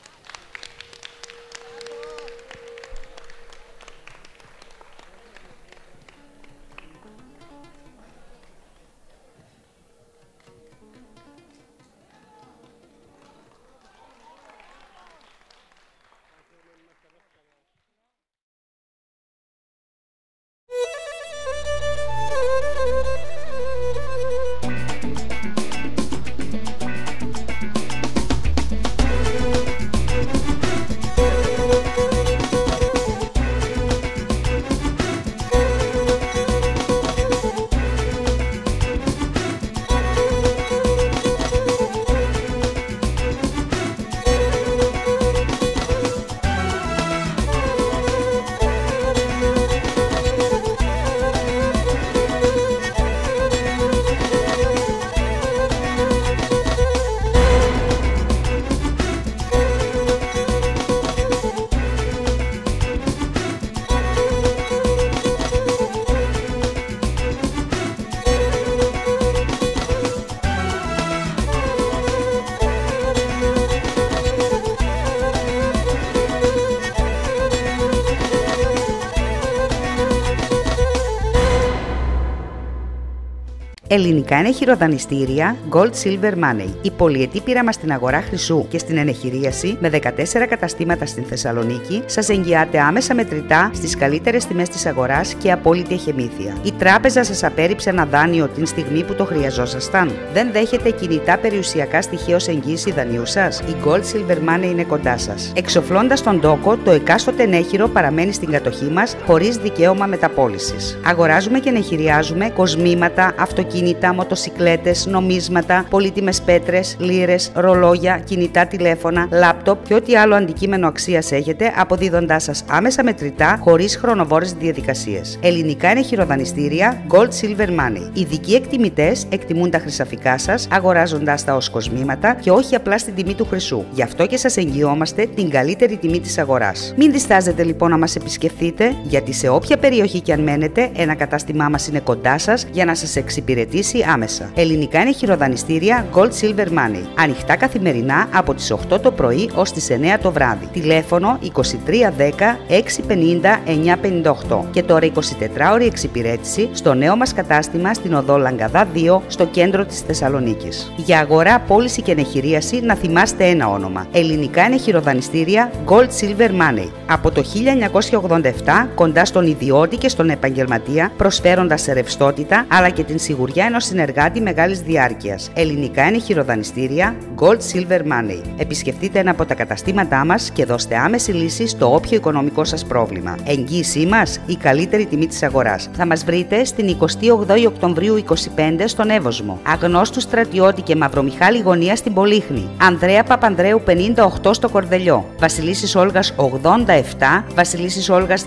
Ελληνικά ενεχειροδανιστήρια Gold Silver Money. Η πολυετή πείραμα στην αγορά χρυσού και στην ενεχειρίαση με 14 καταστήματα στην Θεσσαλονίκη σας εγγυάται άμεσα μετρητά στις καλύτερες τιμές της αγοράς και απόλυτη εχεμήθεια. Η τράπεζα σας απέρριψε ένα δάνειο την στιγμή που το χρειαζόσασταν. Δεν δέχεται κινητά περιουσιακά στοιχεία ως εγγύηση δανείου σας. Η Gold Silver Money είναι κοντά σας. Εξοφλώντας τον τόκο, το εκάστοτε ενέχειρο παραμένει στην κατοχή μας χωρίς δικαίωμα μεταπώλησης. Αγοράζουμε και ενεχειριάζουμε κοσμήματα, αυτοκίνητα, μοτοσικλέτες, νομίσματα, πολύτιμες πέτρες, λίρες, ρολόγια, κινητά τηλέφωνα, λάπτοπ και ό,τι άλλο αντικείμενο αξίας έχετε, αποδίδοντάς σας άμεσα μετρητά χωρίς χρονοβόρες διαδικασίες. Ελληνικά ενεχειροδανιστήρια Gold Silver Money. Ειδικοί εκτιμητές εκτιμούν τα χρυσαφικά σας, αγοράζοντάς τα ως κοσμήματα και όχι απλά στην τιμή του χρυσού. Γι' αυτό και σας εγγυόμαστε την καλύτερη τιμή της αγοράς. Μην διστάζετε λοιπόν να μας επισκεφτείτε, γιατί σε όποια περιοχή κι αν μένετε, ένα κατάστημά μας είναι κοντά σας για να σας εξυπηρετήσει άμεσα. Ελληνικά ενεχειροδανιστήρια Gold Silver Money. Ανοιχτά καθημερινά από τις 8 το πρωί ως τις 9 το βράδυ. Τηλέφωνο 2310 650 958 και τώρα 24ωρη εξυπηρέτηση στο νέο μας κατάστημα στην οδό Λαγκαδά 2 στο κέντρο της Θεσσαλονίκης. Για αγορά, πώληση και ενεχειρίαση να θυμάστε ένα όνομα. Ελληνικά ενεχειροδανιστήρια Gold Silver Money. Από το 1987 κοντά στον ιδιώτη και στον επαγγελματία, προσφέροντας σε ρευστότητα αλλά και την σιγουριά ενός συνεργάτη μεγάλης διάρκειας. Ελληνικά ενεχειροδανιστήρια Gold Silver Money. Επισκεφτείτε ένα από τα καταστήματά μας και δώστε άμεση λύση στο όποιο οικονομικό σας πρόβλημα. Εγγύησή μας, η καλύτερη τιμή της αγοράς. Θα μας βρείτε στην 28η Οκτωβρίου 25 στον Εύωσμο. Αγνώστου Στρατιώτη και Μαυρομιχάλη Γωνία στην Πολύχνη. Ανδρέα Παπανδρέου 58 στο Κορδελιό. Βασιλίσσης Όλγας 87, Βασιλίσσης Όλγας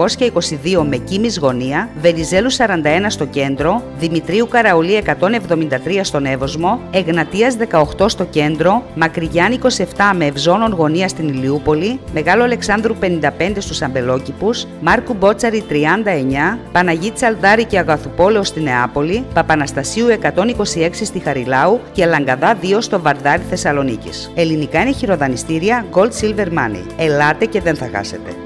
222 με Κίμης Γωνία. Βενιζέλου 41 στο κέντρο. Δημητρίου Καραουλή 173 στον Εύωσμο. Εγνατίας 18 στο κέντρο. Μακρυγιάννη 27 με Ευζώνων Γωνία στην Ηλιούπολη. Μεγάλο Αλεξάνδρου 55 στους Αμπελόκηπους. Μάρκου Μπότσαρη 39. Παναγίτη Τσαλδάρη και Αγαθουπόλεως στη Νεάπολη. Παπαναστασίου 126 στη Χαριλάου και Λαγκαδά 2 στο Βαρδάρι Θεσσαλονίκης. Ελληνικά ενεχειροδανιστήρια Gold Silver Money. Ελάτε και δεν θα χάσετε.